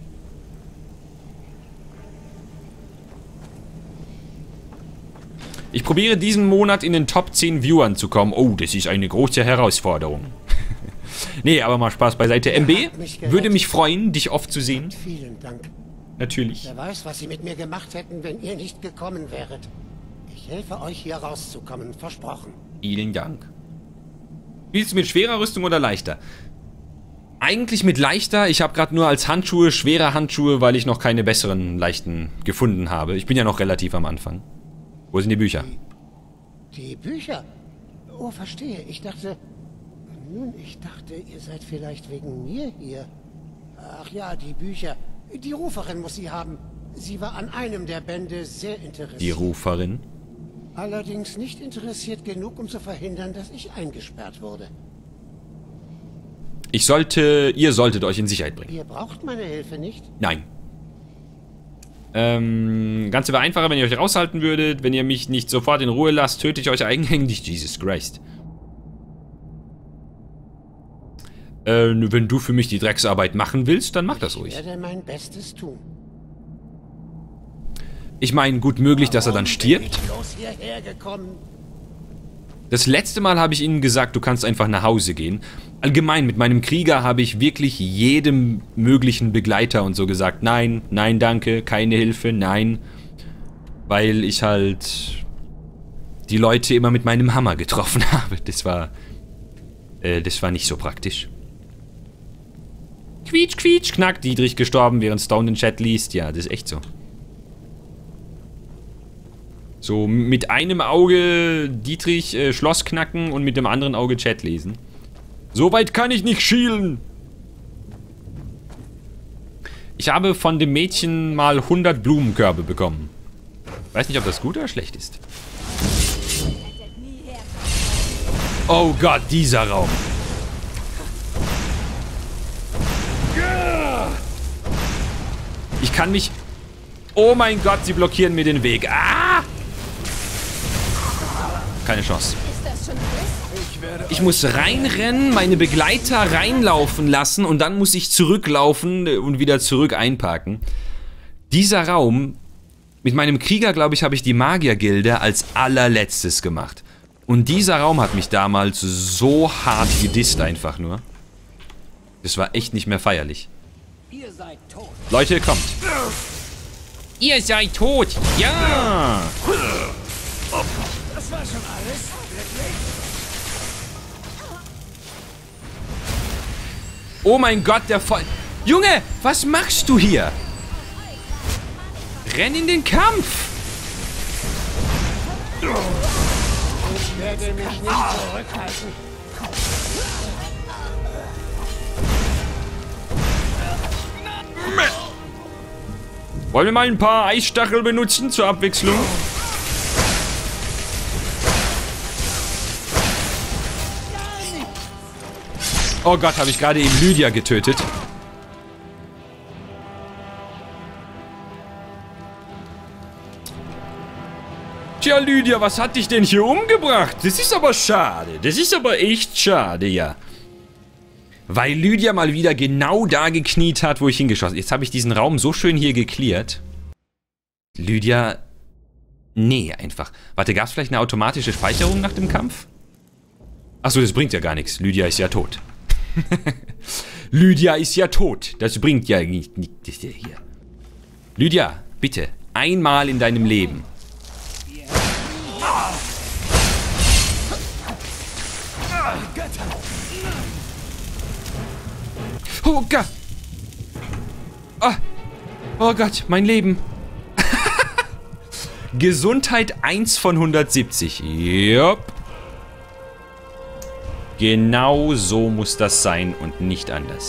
Ich probiere diesen Monat in den Top zehn Viewern zu kommen. Oh, das ist eine große Herausforderung. Nee, aber mal Spaß beiseite. M B, würde mich freuen, dich oft zu sehen. Vielen Dank. Natürlich. Wer weiß, was sie mit mir gemacht hätten, wenn ihr nicht gekommen wäret. Ich helfe euch, hier rauszukommen. Versprochen. Vielen Dank. Spielst du mit schwerer Rüstung oder leichter? Eigentlich mit leichter. Ich habe gerade nur als Handschuhe schwere Handschuhe, weil ich noch keine besseren leichten gefunden habe. Ich bin ja noch relativ am Anfang. Wo sind die Bücher? Die, die Bücher? Oh, verstehe. Ich dachte... Nun, ich dachte, ihr seid vielleicht wegen mir hier. Ach ja, die Bücher. Die Ruferin muss sie haben. Sie war an einem der Bände sehr interessiert. Die Ruferin? Allerdings nicht interessiert genug, um zu verhindern, dass ich eingesperrt wurde. Ich sollte... Ihr solltet euch in Sicherheit bringen. Ihr braucht meine Hilfe nicht? Nein. Ähm, Ganze wäre einfacher, wenn ihr euch raushalten würdet. Wenn ihr mich nicht sofort in Ruhe lasst, töte ich euch eigenhändig. Jesus Christ. Äh, wenn du für mich die Drecksarbeit machen willst, dann mach das ruhig. Ich werde mein Bestes tun. Ich meine, gut möglich, dass er dann stirbt. Bin ich bloß hierher gekommen? Das letzte Mal habe ich ihnen gesagt, du kannst einfach nach Hause gehen. Allgemein, mit meinem Krieger habe ich wirklich jedem möglichen Begleiter und so gesagt, nein, nein, danke, keine Hilfe, nein. Weil ich halt die Leute immer mit meinem Hammer getroffen habe. Das war, äh, das war nicht so praktisch. Quietsch, quietsch, knack, Dietrich gestorben, während Stone den Chat liest. Ja, das ist echt so. So, mit einem Auge Dietrich äh, Schloss knacken und mit dem anderen Auge Chat lesen. So weit kann ich nicht schielen. Ich habe von dem Mädchen mal hundert Blumenkörbe bekommen. Weiß nicht, ob das gut oder schlecht ist. Oh Gott, dieser Raum. Ich kann mich... Oh mein Gott, sie blockieren mir den Weg. Ah! Keine Chance. Ich muss reinrennen, meine Begleiter reinlaufen lassen und dann muss ich zurücklaufen und wieder zurück einparken. Dieser Raum, mit meinem Krieger, glaube ich, habe ich die Magiergilde als allerletztes gemacht. Und dieser Raum hat mich damals so hart gedisst einfach nur. Das war echt nicht mehr feierlich. Ihr seid tot. Leute, kommt. Ihr seid tot. Ja. Das war schon alles? Wirklich? Oh mein Gott, der Voll... Junge, was machst du hier? Renn in den Kampf. Ich werde mich nicht zurückhalten. Wollen wir mal ein paar Eisstachel benutzen zur Abwechslung? Oh Gott, habe ich gerade eben Lydia getötet. Tja, Lydia, was hat dich denn hier umgebracht? Das ist aber schade. Das ist aber echt schade, ja. Weil Lydia mal wieder genau da gekniet hat, wo ich hingeschossen habe. Jetzt habe ich diesen Raum so schön hier geklärt. Lydia... Nee, einfach. Warte, gab es vielleicht eine automatische Speicherung nach dem Kampf? Achso, das bringt ja gar nichts. Lydia ist ja tot. Lydia ist ja tot. Das bringt ja nicht nichts hier. Lydia, bitte. Einmal in deinem Leben. Oh Gott. Oh, oh Gott, mein Leben. Gesundheit eins von hundertsiebzig. Jupp. Genau so muss das sein und nicht anders.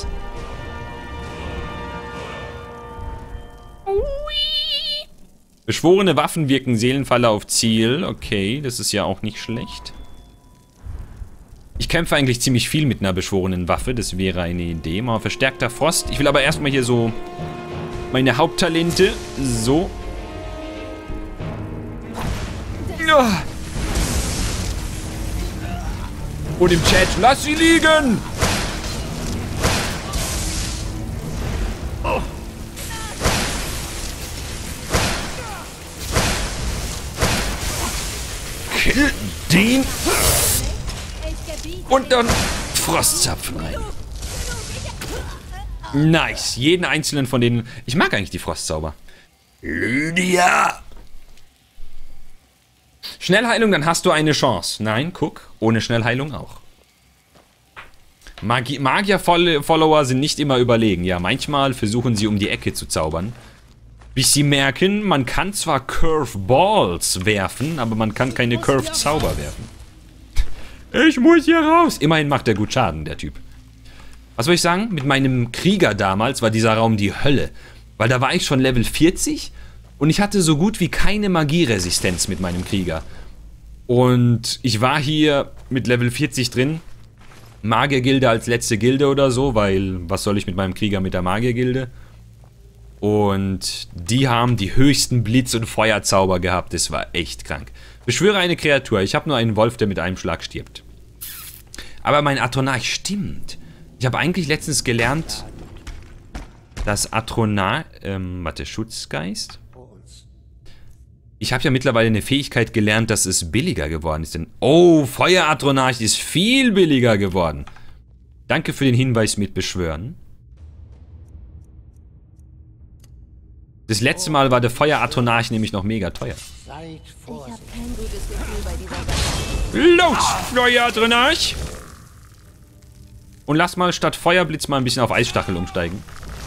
Beschworene Waffen wirken Seelenfalle auf Ziel. Okay, das ist ja auch nicht schlecht. Ich kämpfe eigentlich ziemlich viel mit einer beschworenen Waffe. Das wäre eine Idee. Mal verstärkter Frost. Ich will aber erstmal hier so meine Haupttalente. So. Ja. Und im Chat, lass sie liegen! Oh. Kill den! Und dann Frostzapfen rein. Nice. Jeden einzelnen von denen. Ich mag eigentlich die Frostzauber. Lydia! Schnellheilung, dann hast du eine Chance. Nein, guck. Ohne Schnellheilung auch. Magi Magier-Follower sind nicht immer überlegen. Ja, manchmal versuchen sie um die Ecke zu zaubern. Bis sie merken, man kann zwar Curveballs werfen, aber man kann keine Curve-Zauber werfen. Ich muss hier raus. Immerhin macht er gut Schaden, der Typ. Was soll ich sagen? Mit meinem Krieger damals war dieser Raum die Hölle. Weil da war ich schon Level vierzig und ich hatte so gut wie keine Magieresistenz mit meinem Krieger. Und ich war hier mit Level vierzig drin. Magiergilde als letzte Gilde oder so, weil was soll ich mit meinem Krieger mit der Magiergilde? Und die haben die höchsten Blitz- und Feuerzauber gehabt. Das war echt krank. Beschwöre eine Kreatur. Ich habe nur einen Wolf, der mit einem Schlag stirbt. Aber mein Atronach stimmt. Ich habe eigentlich letztens gelernt, dass Atronach... Ähm, warte, Schutzgeist? Ich habe ja mittlerweile eine Fähigkeit gelernt, dass es billiger geworden ist. Denn, oh, Feuer-Atronach ist viel billiger geworden. Danke für den Hinweis mit Beschwören. Das letzte Mal war der Feuer-Atronach nämlich noch mega teuer. Ich habe kein gutes Gefühl bei dieser Sache. Los, Feuer-Atronach! Und lass mal statt Feuerblitz mal ein bisschen auf Eisstachel umsteigen.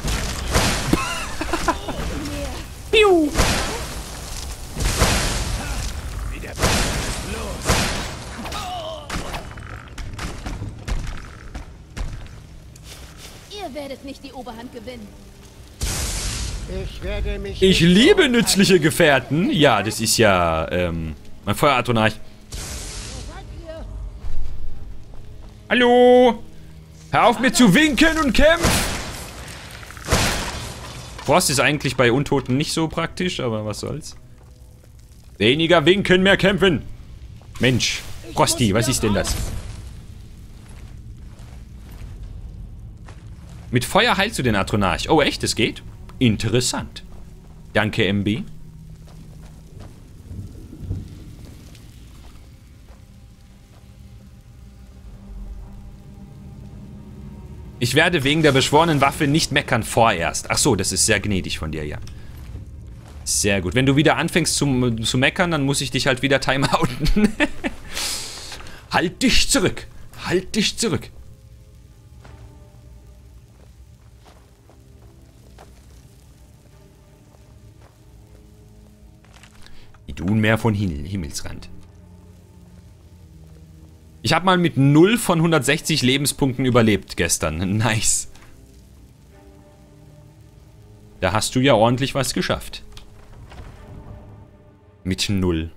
Piu! Ihr werdet nicht die Oberhand gewinnen. Ich werde mich... Ich liebe nützliche Gefährten. Ja, das ist ja, ähm, mein Feuer-Atronach. Hallo? Hör auf mir zu winken und kämpf! Frost ist eigentlich bei Untoten nicht so praktisch, aber was soll's. Weniger winken, mehr kämpfen. Mensch, Frosty, was ist denn das? Mit Feuer heilst du den Atronach. Oh, echt? Das geht? Interessant. Danke, M B. Ich werde wegen der beschworenen Waffe nicht meckern vorerst. Ach so, das ist sehr gnädig von dir, ja. Sehr gut. Wenn du wieder anfängst zu, zu meckern, dann muss ich dich halt wieder timeouten. Halt dich zurück. Halt dich zurück. Idunmeer von Himmel, Himmelsrand. Ich habe mal mit null von hundertsechzig Lebenspunkten überlebt gestern. Nice. Da hast du ja ordentlich was geschafft. Mit null.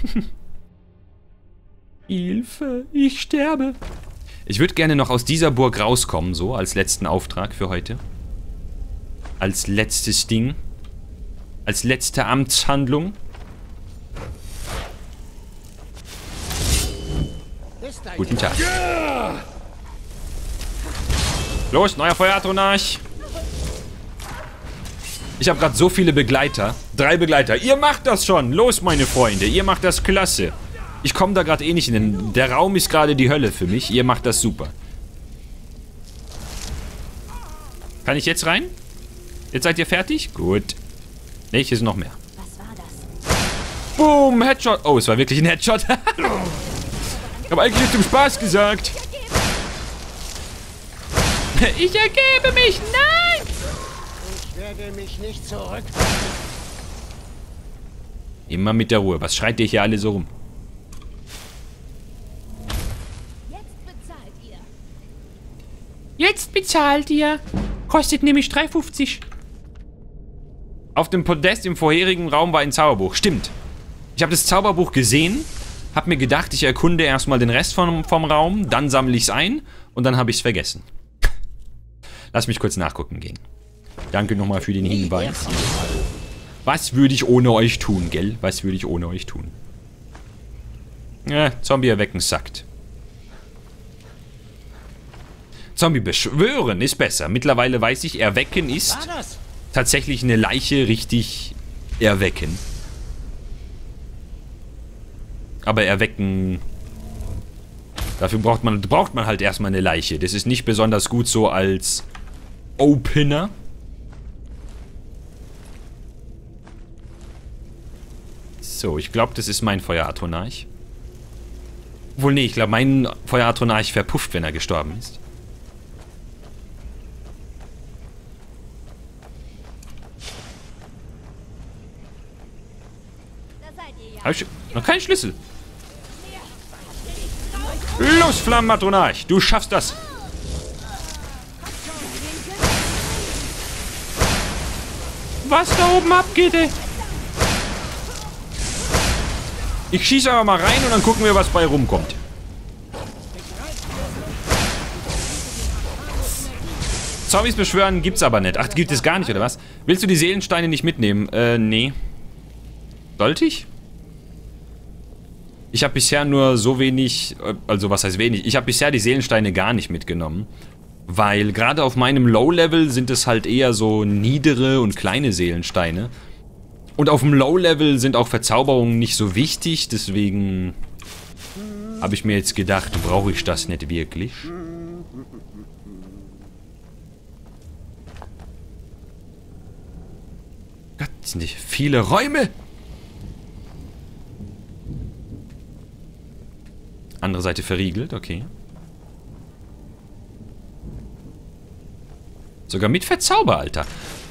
Hilfe, ich sterbe. Ich würde gerne noch aus dieser Burg rauskommen, so als letzten Auftrag für heute. Als letztes Ding. Als letzte Amtshandlung. Guten Tag. Los, neuer Feuer-Atronach. Ich habe gerade so viele Begleiter. Drei Begleiter. Ihr macht das schon. Los, meine Freunde. Ihr macht das klasse. Ich komme da gerade eh nicht in den... Der Raum ist gerade die Hölle für mich. Ihr macht das super. Kann ich jetzt rein? Jetzt seid ihr fertig? Gut. Ne, hier ist noch mehr. Was war das? Boom, Headshot. Oh, es war wirklich ein Headshot. Ich habe eigentlich zum Spaß gesagt. Ich ergebe mich. Nein! Ich werde mich nicht zurück. Immer mit der Ruhe. Was schreit ihr hier alle so rum? Jetzt bezahlt ihr. Jetzt bezahlt ihr. Kostet nämlich drei fünfzig. Auf dem Podest im vorherigen Raum war ein Zauberbuch. Stimmt. Ich habe das Zauberbuch gesehen. Hab mir gedacht, ich erkunde erstmal den Rest vom, vom Raum, dann sammle ich es ein und dann habe ich es vergessen. Lass mich kurz nachgucken gehen. Danke nochmal für den Hinweis. Was würde ich ohne euch tun, gell? Was würde ich ohne euch tun? Ja, Zombie erwecken sackt. Zombie beschwören ist besser. Mittlerweile weiß ich, erwecken ist tatsächlich eine Leiche richtig erwecken. Aber erwecken... Dafür braucht man, braucht man halt erstmal eine Leiche. Das ist nicht besonders gut so als Opener. So, ich glaube, das ist mein Feuer-Atronach. Obwohl, nee, ich glaube, mein Feuer-Atronach verpufft, wenn er gestorben ist. Hab ich noch keinen Schlüssel. Los, Flammen-Atronach, du schaffst das. Was da oben abgeht, ey? Ich schieße aber mal rein und dann gucken wir, was bei rumkommt. Zombies beschwören gibt's aber nicht. Ach, gibt es gar nicht, oder was? Willst du die Seelensteine nicht mitnehmen? Äh, nee. Sollte ich? Ich habe bisher nur so wenig, also was heißt wenig? Ich habe bisher die Seelensteine gar nicht mitgenommen. Weil gerade auf meinem Low-Level sind es halt eher so niedere und kleine Seelensteine. Und auf dem Low-Level sind auch Verzauberungen nicht so wichtig, deswegen habe ich mir jetzt gedacht, brauche ich das nicht wirklich. Gott, sind nicht viele Räume! Andere Seite verriegelt, okay. Sogar mit Verzauber, Alter.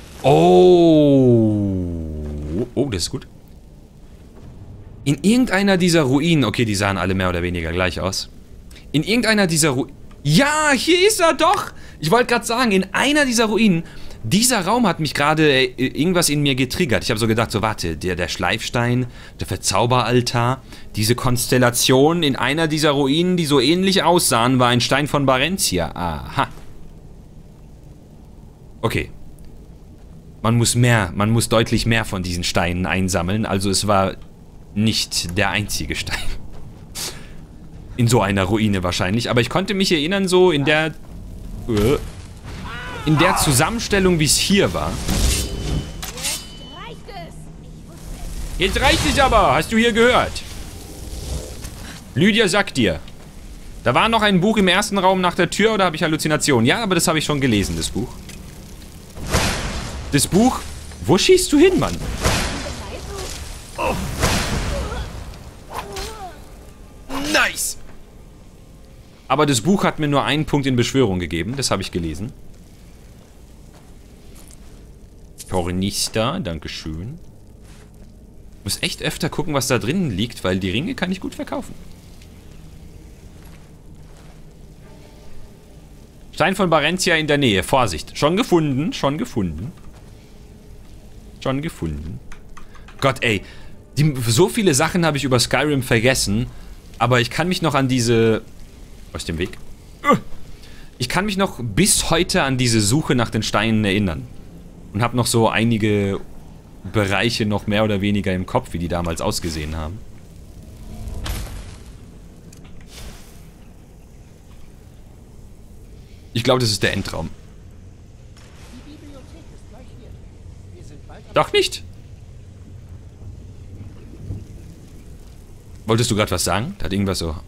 Oh. Oh, das ist gut. In irgendeiner dieser Ruinen... Okay, die sahen alle mehr oder weniger gleich aus. In irgendeiner dieser Ruinen... Ja, hier ist er doch! Ich wollte gerade sagen, in einer dieser Ruinen... Dieser Raum hat mich gerade äh, irgendwas in mir getriggert. Ich habe so gedacht, so warte, der, der Schleifstein, der Verzauberaltar, diese Konstellation in einer dieser Ruinen, die so ähnlich aussahen, war ein Stein von Barentia. Aha. Okay. Man muss mehr, man muss deutlich mehr von diesen Steinen einsammeln. Also es war nicht der einzige Stein. In so einer Ruine wahrscheinlich. Aber ich konnte mich erinnern, so in der... Uh, in der Zusammenstellung, wie es hier war. Jetzt reicht es aber. Hast du hier gehört? Lydia sagt dir. Da war noch ein Buch im ersten Raum nach der Tür oder habe ich Halluzinationen? Ja, aber das habe ich schon gelesen, das Buch. Das Buch... Wo schießt du hin, Mann? Oh. Nice! Aber das Buch hat mir nur einen Punkt in Beschwörung gegeben. Das habe ich gelesen. Tornister, dankeschön. Muss echt öfter gucken, was da drinnen liegt, weil die Ringe kann ich gut verkaufen. Stein von Barentia in der Nähe. Vorsicht. Schon gefunden, schon gefunden. Schon gefunden. Gott, ey. Die, so viele Sachen habe ich über Skyrim vergessen, aber ich kann mich noch an diese... Aus dem Weg. Ich kann mich noch bis heute an diese Suche nach den Steinen erinnern. Und habe noch so einige Bereiche noch mehr oder weniger im Kopf, wie die damals ausgesehen haben. Ich glaube, das ist der Endraum. Doch nicht. Wolltest du gerade was sagen? Da hat irgendwas so...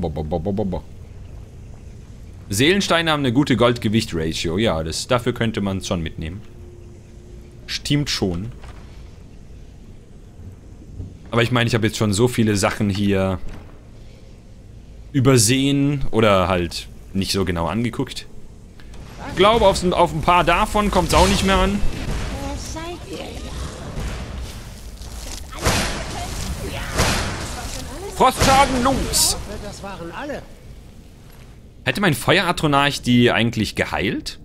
Seelensteine haben eine gute Gold-Gewicht-Ratio. Ja, das, dafür könnte man es schon mitnehmen. Stimmt schon. Aber ich meine, ich habe jetzt schon so viele Sachen hier übersehen oder halt nicht so genau angeguckt. Ich glaube, auf, auf ein paar davon kommt es auch nicht mehr an. Frostschaden, los! Das waren alle. Hätte mein Feueratronarch die eigentlich geheilt?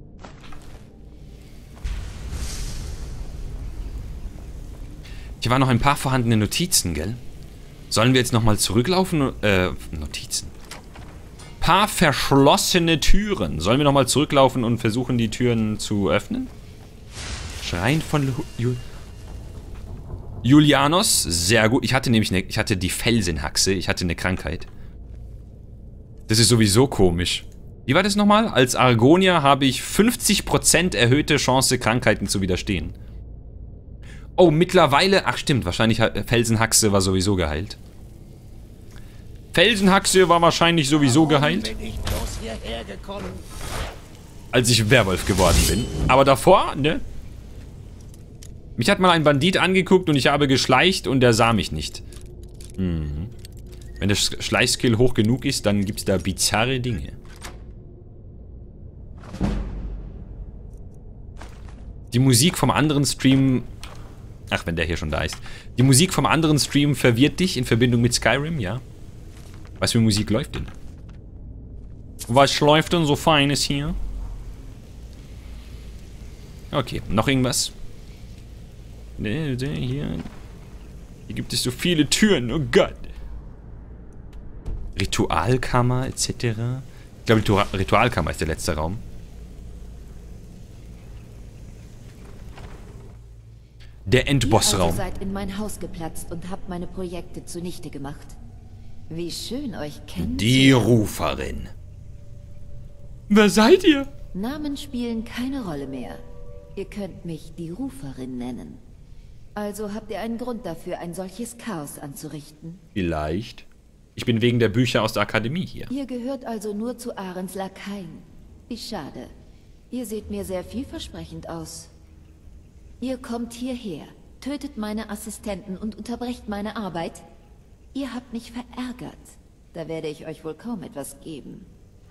Hier waren noch ein paar vorhandene Notizen, gell? Sollen wir jetzt nochmal zurücklaufen? Äh, Notizen. Paar verschlossene Türen. Sollen wir nochmal zurücklaufen und versuchen, die Türen zu öffnen? Schrein von Ju Julianos. Sehr gut. Ich hatte nämlich eine, ich hatte die Felsenhaxe. Ich hatte eine Krankheit. Das ist sowieso komisch. Wie war das nochmal? Als Argonier habe ich fünfzig Prozent erhöhte Chance, Krankheiten zu widerstehen. Oh, mittlerweile... Ach stimmt, wahrscheinlich Felsenhaxe war sowieso geheilt. Felsenhaxe war wahrscheinlich sowieso geheilt. Als ich Werwolf geworden bin. Aber davor, ne? Mich hat mal ein Bandit angeguckt und ich habe geschleicht und der sah mich nicht. Mhm. Wenn der Schleichskill hoch genug ist, dann gibt es da bizarre Dinge. Die Musik vom anderen Stream... Ach, wenn der hier schon da ist. Die Musik vom anderen Stream verwirrt dich in Verbindung mit Skyrim, ja? Was für Musik läuft denn? Was läuft denn so Feines hier? Okay, noch irgendwas? Hier, hier gibt es so viele Türen, oh Gott. Ritualkammer et cetera. Ich glaube, die Ritualkammer ist der letzte Raum. Der Endbossraum. Ihr seid in mein Haus geplatzt und habt meine Projekte zunichte gemacht. Wie schön euch kennenzulernen. Die Ruferin. Wer seid ihr? Namen spielen keine Rolle mehr. Ihr könnt mich die Ruferin nennen. Also habt ihr einen Grund dafür, ein solches Chaos anzurichten? Vielleicht. Ich bin wegen der Bücher aus der Akademie hier. Ihr gehört also nur zu Ahrens Lakaien. Wie schade. Ihr seht mir sehr vielversprechend aus. Ihr kommt hierher, tötet meine Assistenten und unterbrecht meine Arbeit. Ihr habt mich verärgert. Da werde ich euch wohl kaum etwas geben.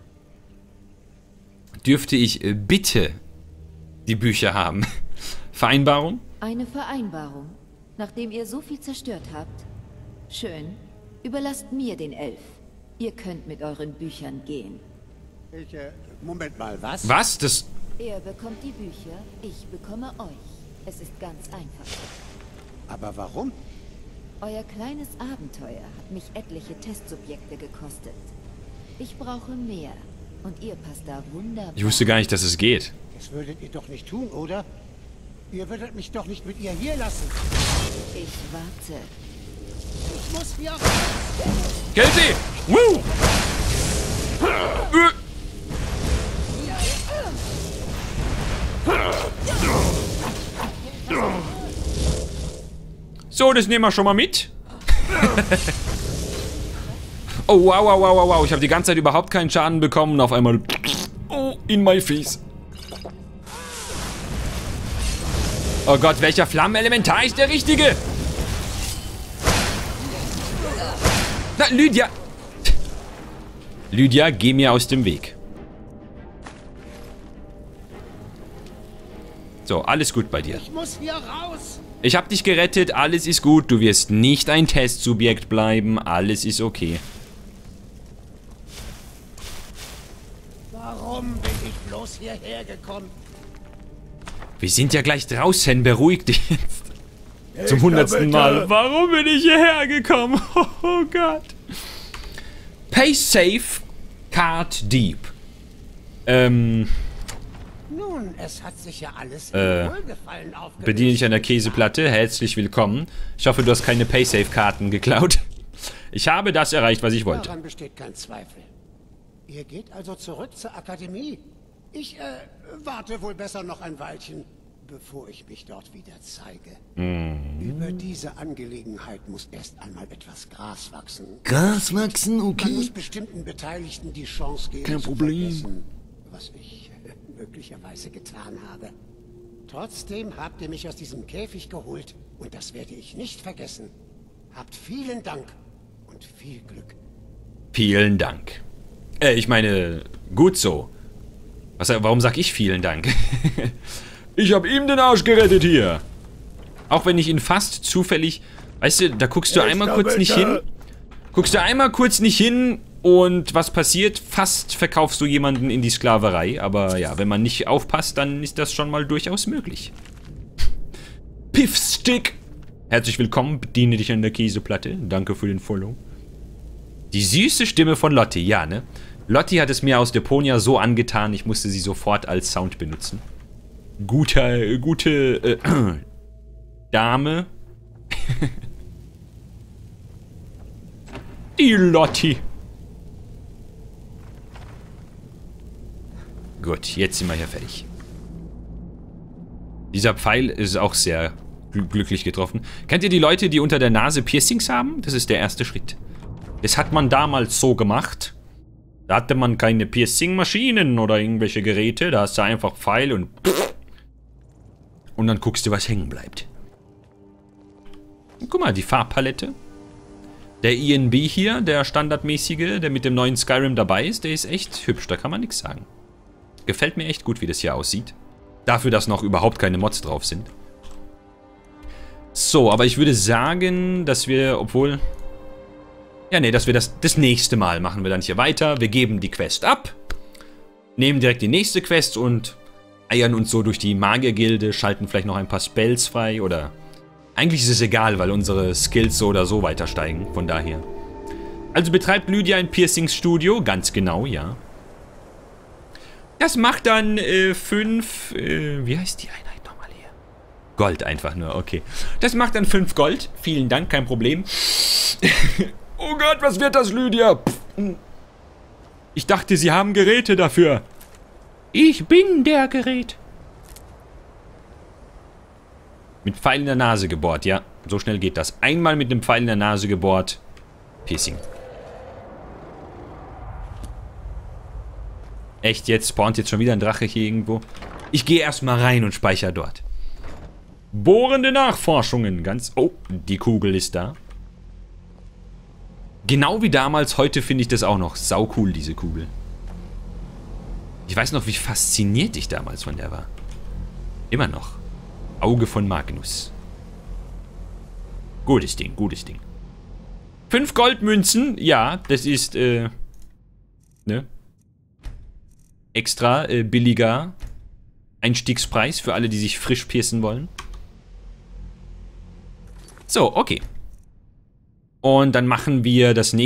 Dürfte ich äh, bitte die Bücher haben? Vereinbarung? Eine Vereinbarung. Nachdem ihr so viel zerstört habt. Schön. Überlasst mir den Elf. Ihr könnt mit euren Büchern gehen. Ich, äh, Moment mal, was? Was? Das... Er bekommt die Bücher, ich bekomme euch. Es ist ganz einfach. Aber warum? Euer kleines Abenteuer hat mich etliche Testsubjekte gekostet. Ich brauche mehr. Und ihr passt da wunderbar. Ich wusste gar nicht, dass es geht. Das würdet ihr doch nicht tun, oder? Ihr würdet mich doch nicht mit ihr hier lassen. Ich warte. Ich muss hier... Kelsey! Woo! So, das nehmen wir schon mal mit. Oh, wow, wow, wow, wow, wow. Ich habe die ganze Zeit überhaupt keinen Schaden bekommen und auf einmal... Oh, in my face. Oh Gott, welcher Flammenelementar ist der richtige? Na, Lydia. Lydia, geh mir aus dem Weg. So, alles gut bei dir. Ich muss hier raus. Ich hab dich gerettet, alles ist gut. Du wirst nicht ein Testsubjekt bleiben, alles ist okay. Warum bin ich bloß hierher gekommen? Wir sind ja gleich draußen, beruhig dich jetzt. Zum hundertsten Mal. Warum bin ich hierher gekommen? Oh Gott. Pay safe, card deep. Ähm... Nun, es hat sich ja alles Äh, in Wohlgefallen aufgelöst. Bediene dich an der Käseplatte. Herzlich willkommen. Ich hoffe, du hast keine Paysafe-Karten geklaut. Ich habe das erreicht, was ich wollte. Daran besteht kein Zweifel. Ihr geht also zurück zur Akademie. Ich, äh, warte wohl besser noch ein Weilchen, bevor ich mich dort wieder zeige. Mm. Über diese Angelegenheit muss erst einmal etwas Gras wachsen. Gras wachsen, okay. Man muss bestimmten Beteiligten die Chance geben, Kein zu Problem. vergessen, was ich äh, möglicherweise getan habe. Trotzdem habt ihr mich aus diesem Käfig geholt und das werde ich nicht vergessen. Habt vielen Dank und viel Glück. Vielen Dank. Äh, ich meine, gut so. Was, warum sag ich vielen Dank? Ich habe ihm den Arsch gerettet hier. Auch wenn ich ihn fast zufällig... Weißt du, da guckst du einmal kurz nicht hin. Guckst du einmal kurz nicht hin und was passiert? Fast verkaufst du jemanden in die Sklaverei. Aber ja, wenn man nicht aufpasst, dann ist das schon mal durchaus möglich. Piffstick! Herzlich willkommen, bediene dich an der Käseplatte. Danke für den Follow. Die süße Stimme von Lotti, ja, ne? Lotti hat es mir aus Deponia so angetan, ich musste sie sofort als Sound benutzen. Guter, äh, gute äh, Dame. Die Lotti. Gut, jetzt sind wir hier fertig. Dieser Pfeil ist auch sehr gl- glücklich getroffen. Kennt ihr die Leute, die unter der Nase Piercings haben? Das ist der erste Schritt. Das hat man damals so gemacht. Da hatte man keine Piercing-Maschinen oder irgendwelche Geräte. Da hast du einfach Pfeil und pff, und dann guckst du, was hängen bleibt. Und guck mal, die Farbpalette. Der I N B hier, der standardmäßige, der mit dem neuen Skyrim dabei ist, der ist echt hübsch, da kann man nichts sagen. Gefällt mir echt gut, wie das hier aussieht. Dafür, dass noch überhaupt keine Mods drauf sind. So, aber ich würde sagen, dass wir, obwohl... Ja, nee, dass wir das, das nächste Mal machen wir dann hier weiter. Wir geben die Quest ab, nehmen direkt die nächste Quest und eiern uns so durch die Magiergilde, schalten vielleicht noch ein paar Spells frei oder... Eigentlich ist es egal, weil unsere Skills so oder so weiter steigen, von daher. Also betreibt Lydia ein Piercings-Studio, ganz genau, ja. Das macht dann äh, fünf, äh, wie heißt die Einheit nochmal hier? Gold einfach nur, okay. Das macht dann fünf Gold, vielen Dank, kein Problem. Oh Gott, was wird das, Lydia? Ich dachte, sie haben Geräte dafür. Ich bin der Gerät. Mit Pfeil in der Nase gebohrt, ja. So schnell geht das. Einmal mit einem Pfeil in der Nase gebohrt. Pissing. Echt, jetzt spawnt jetzt schon wieder ein Drache hier irgendwo. Ich gehe erstmal rein und speichere dort. Bohrende Nachforschungen. Ganz... Oh, die Kugel ist da. Genau wie damals, heute finde ich das auch noch saucool, diese Kugel. Ich weiß noch, wie fasziniert ich damals von der war. Immer noch. Auge von Magnus. Gutes Ding, gutes Ding. Fünf Goldmünzen, ja, das ist, äh, ne? Extra, äh, billiger Einstiegspreis für alle, die sich frisch piercen wollen. So, okay. Und dann machen wir das nächste.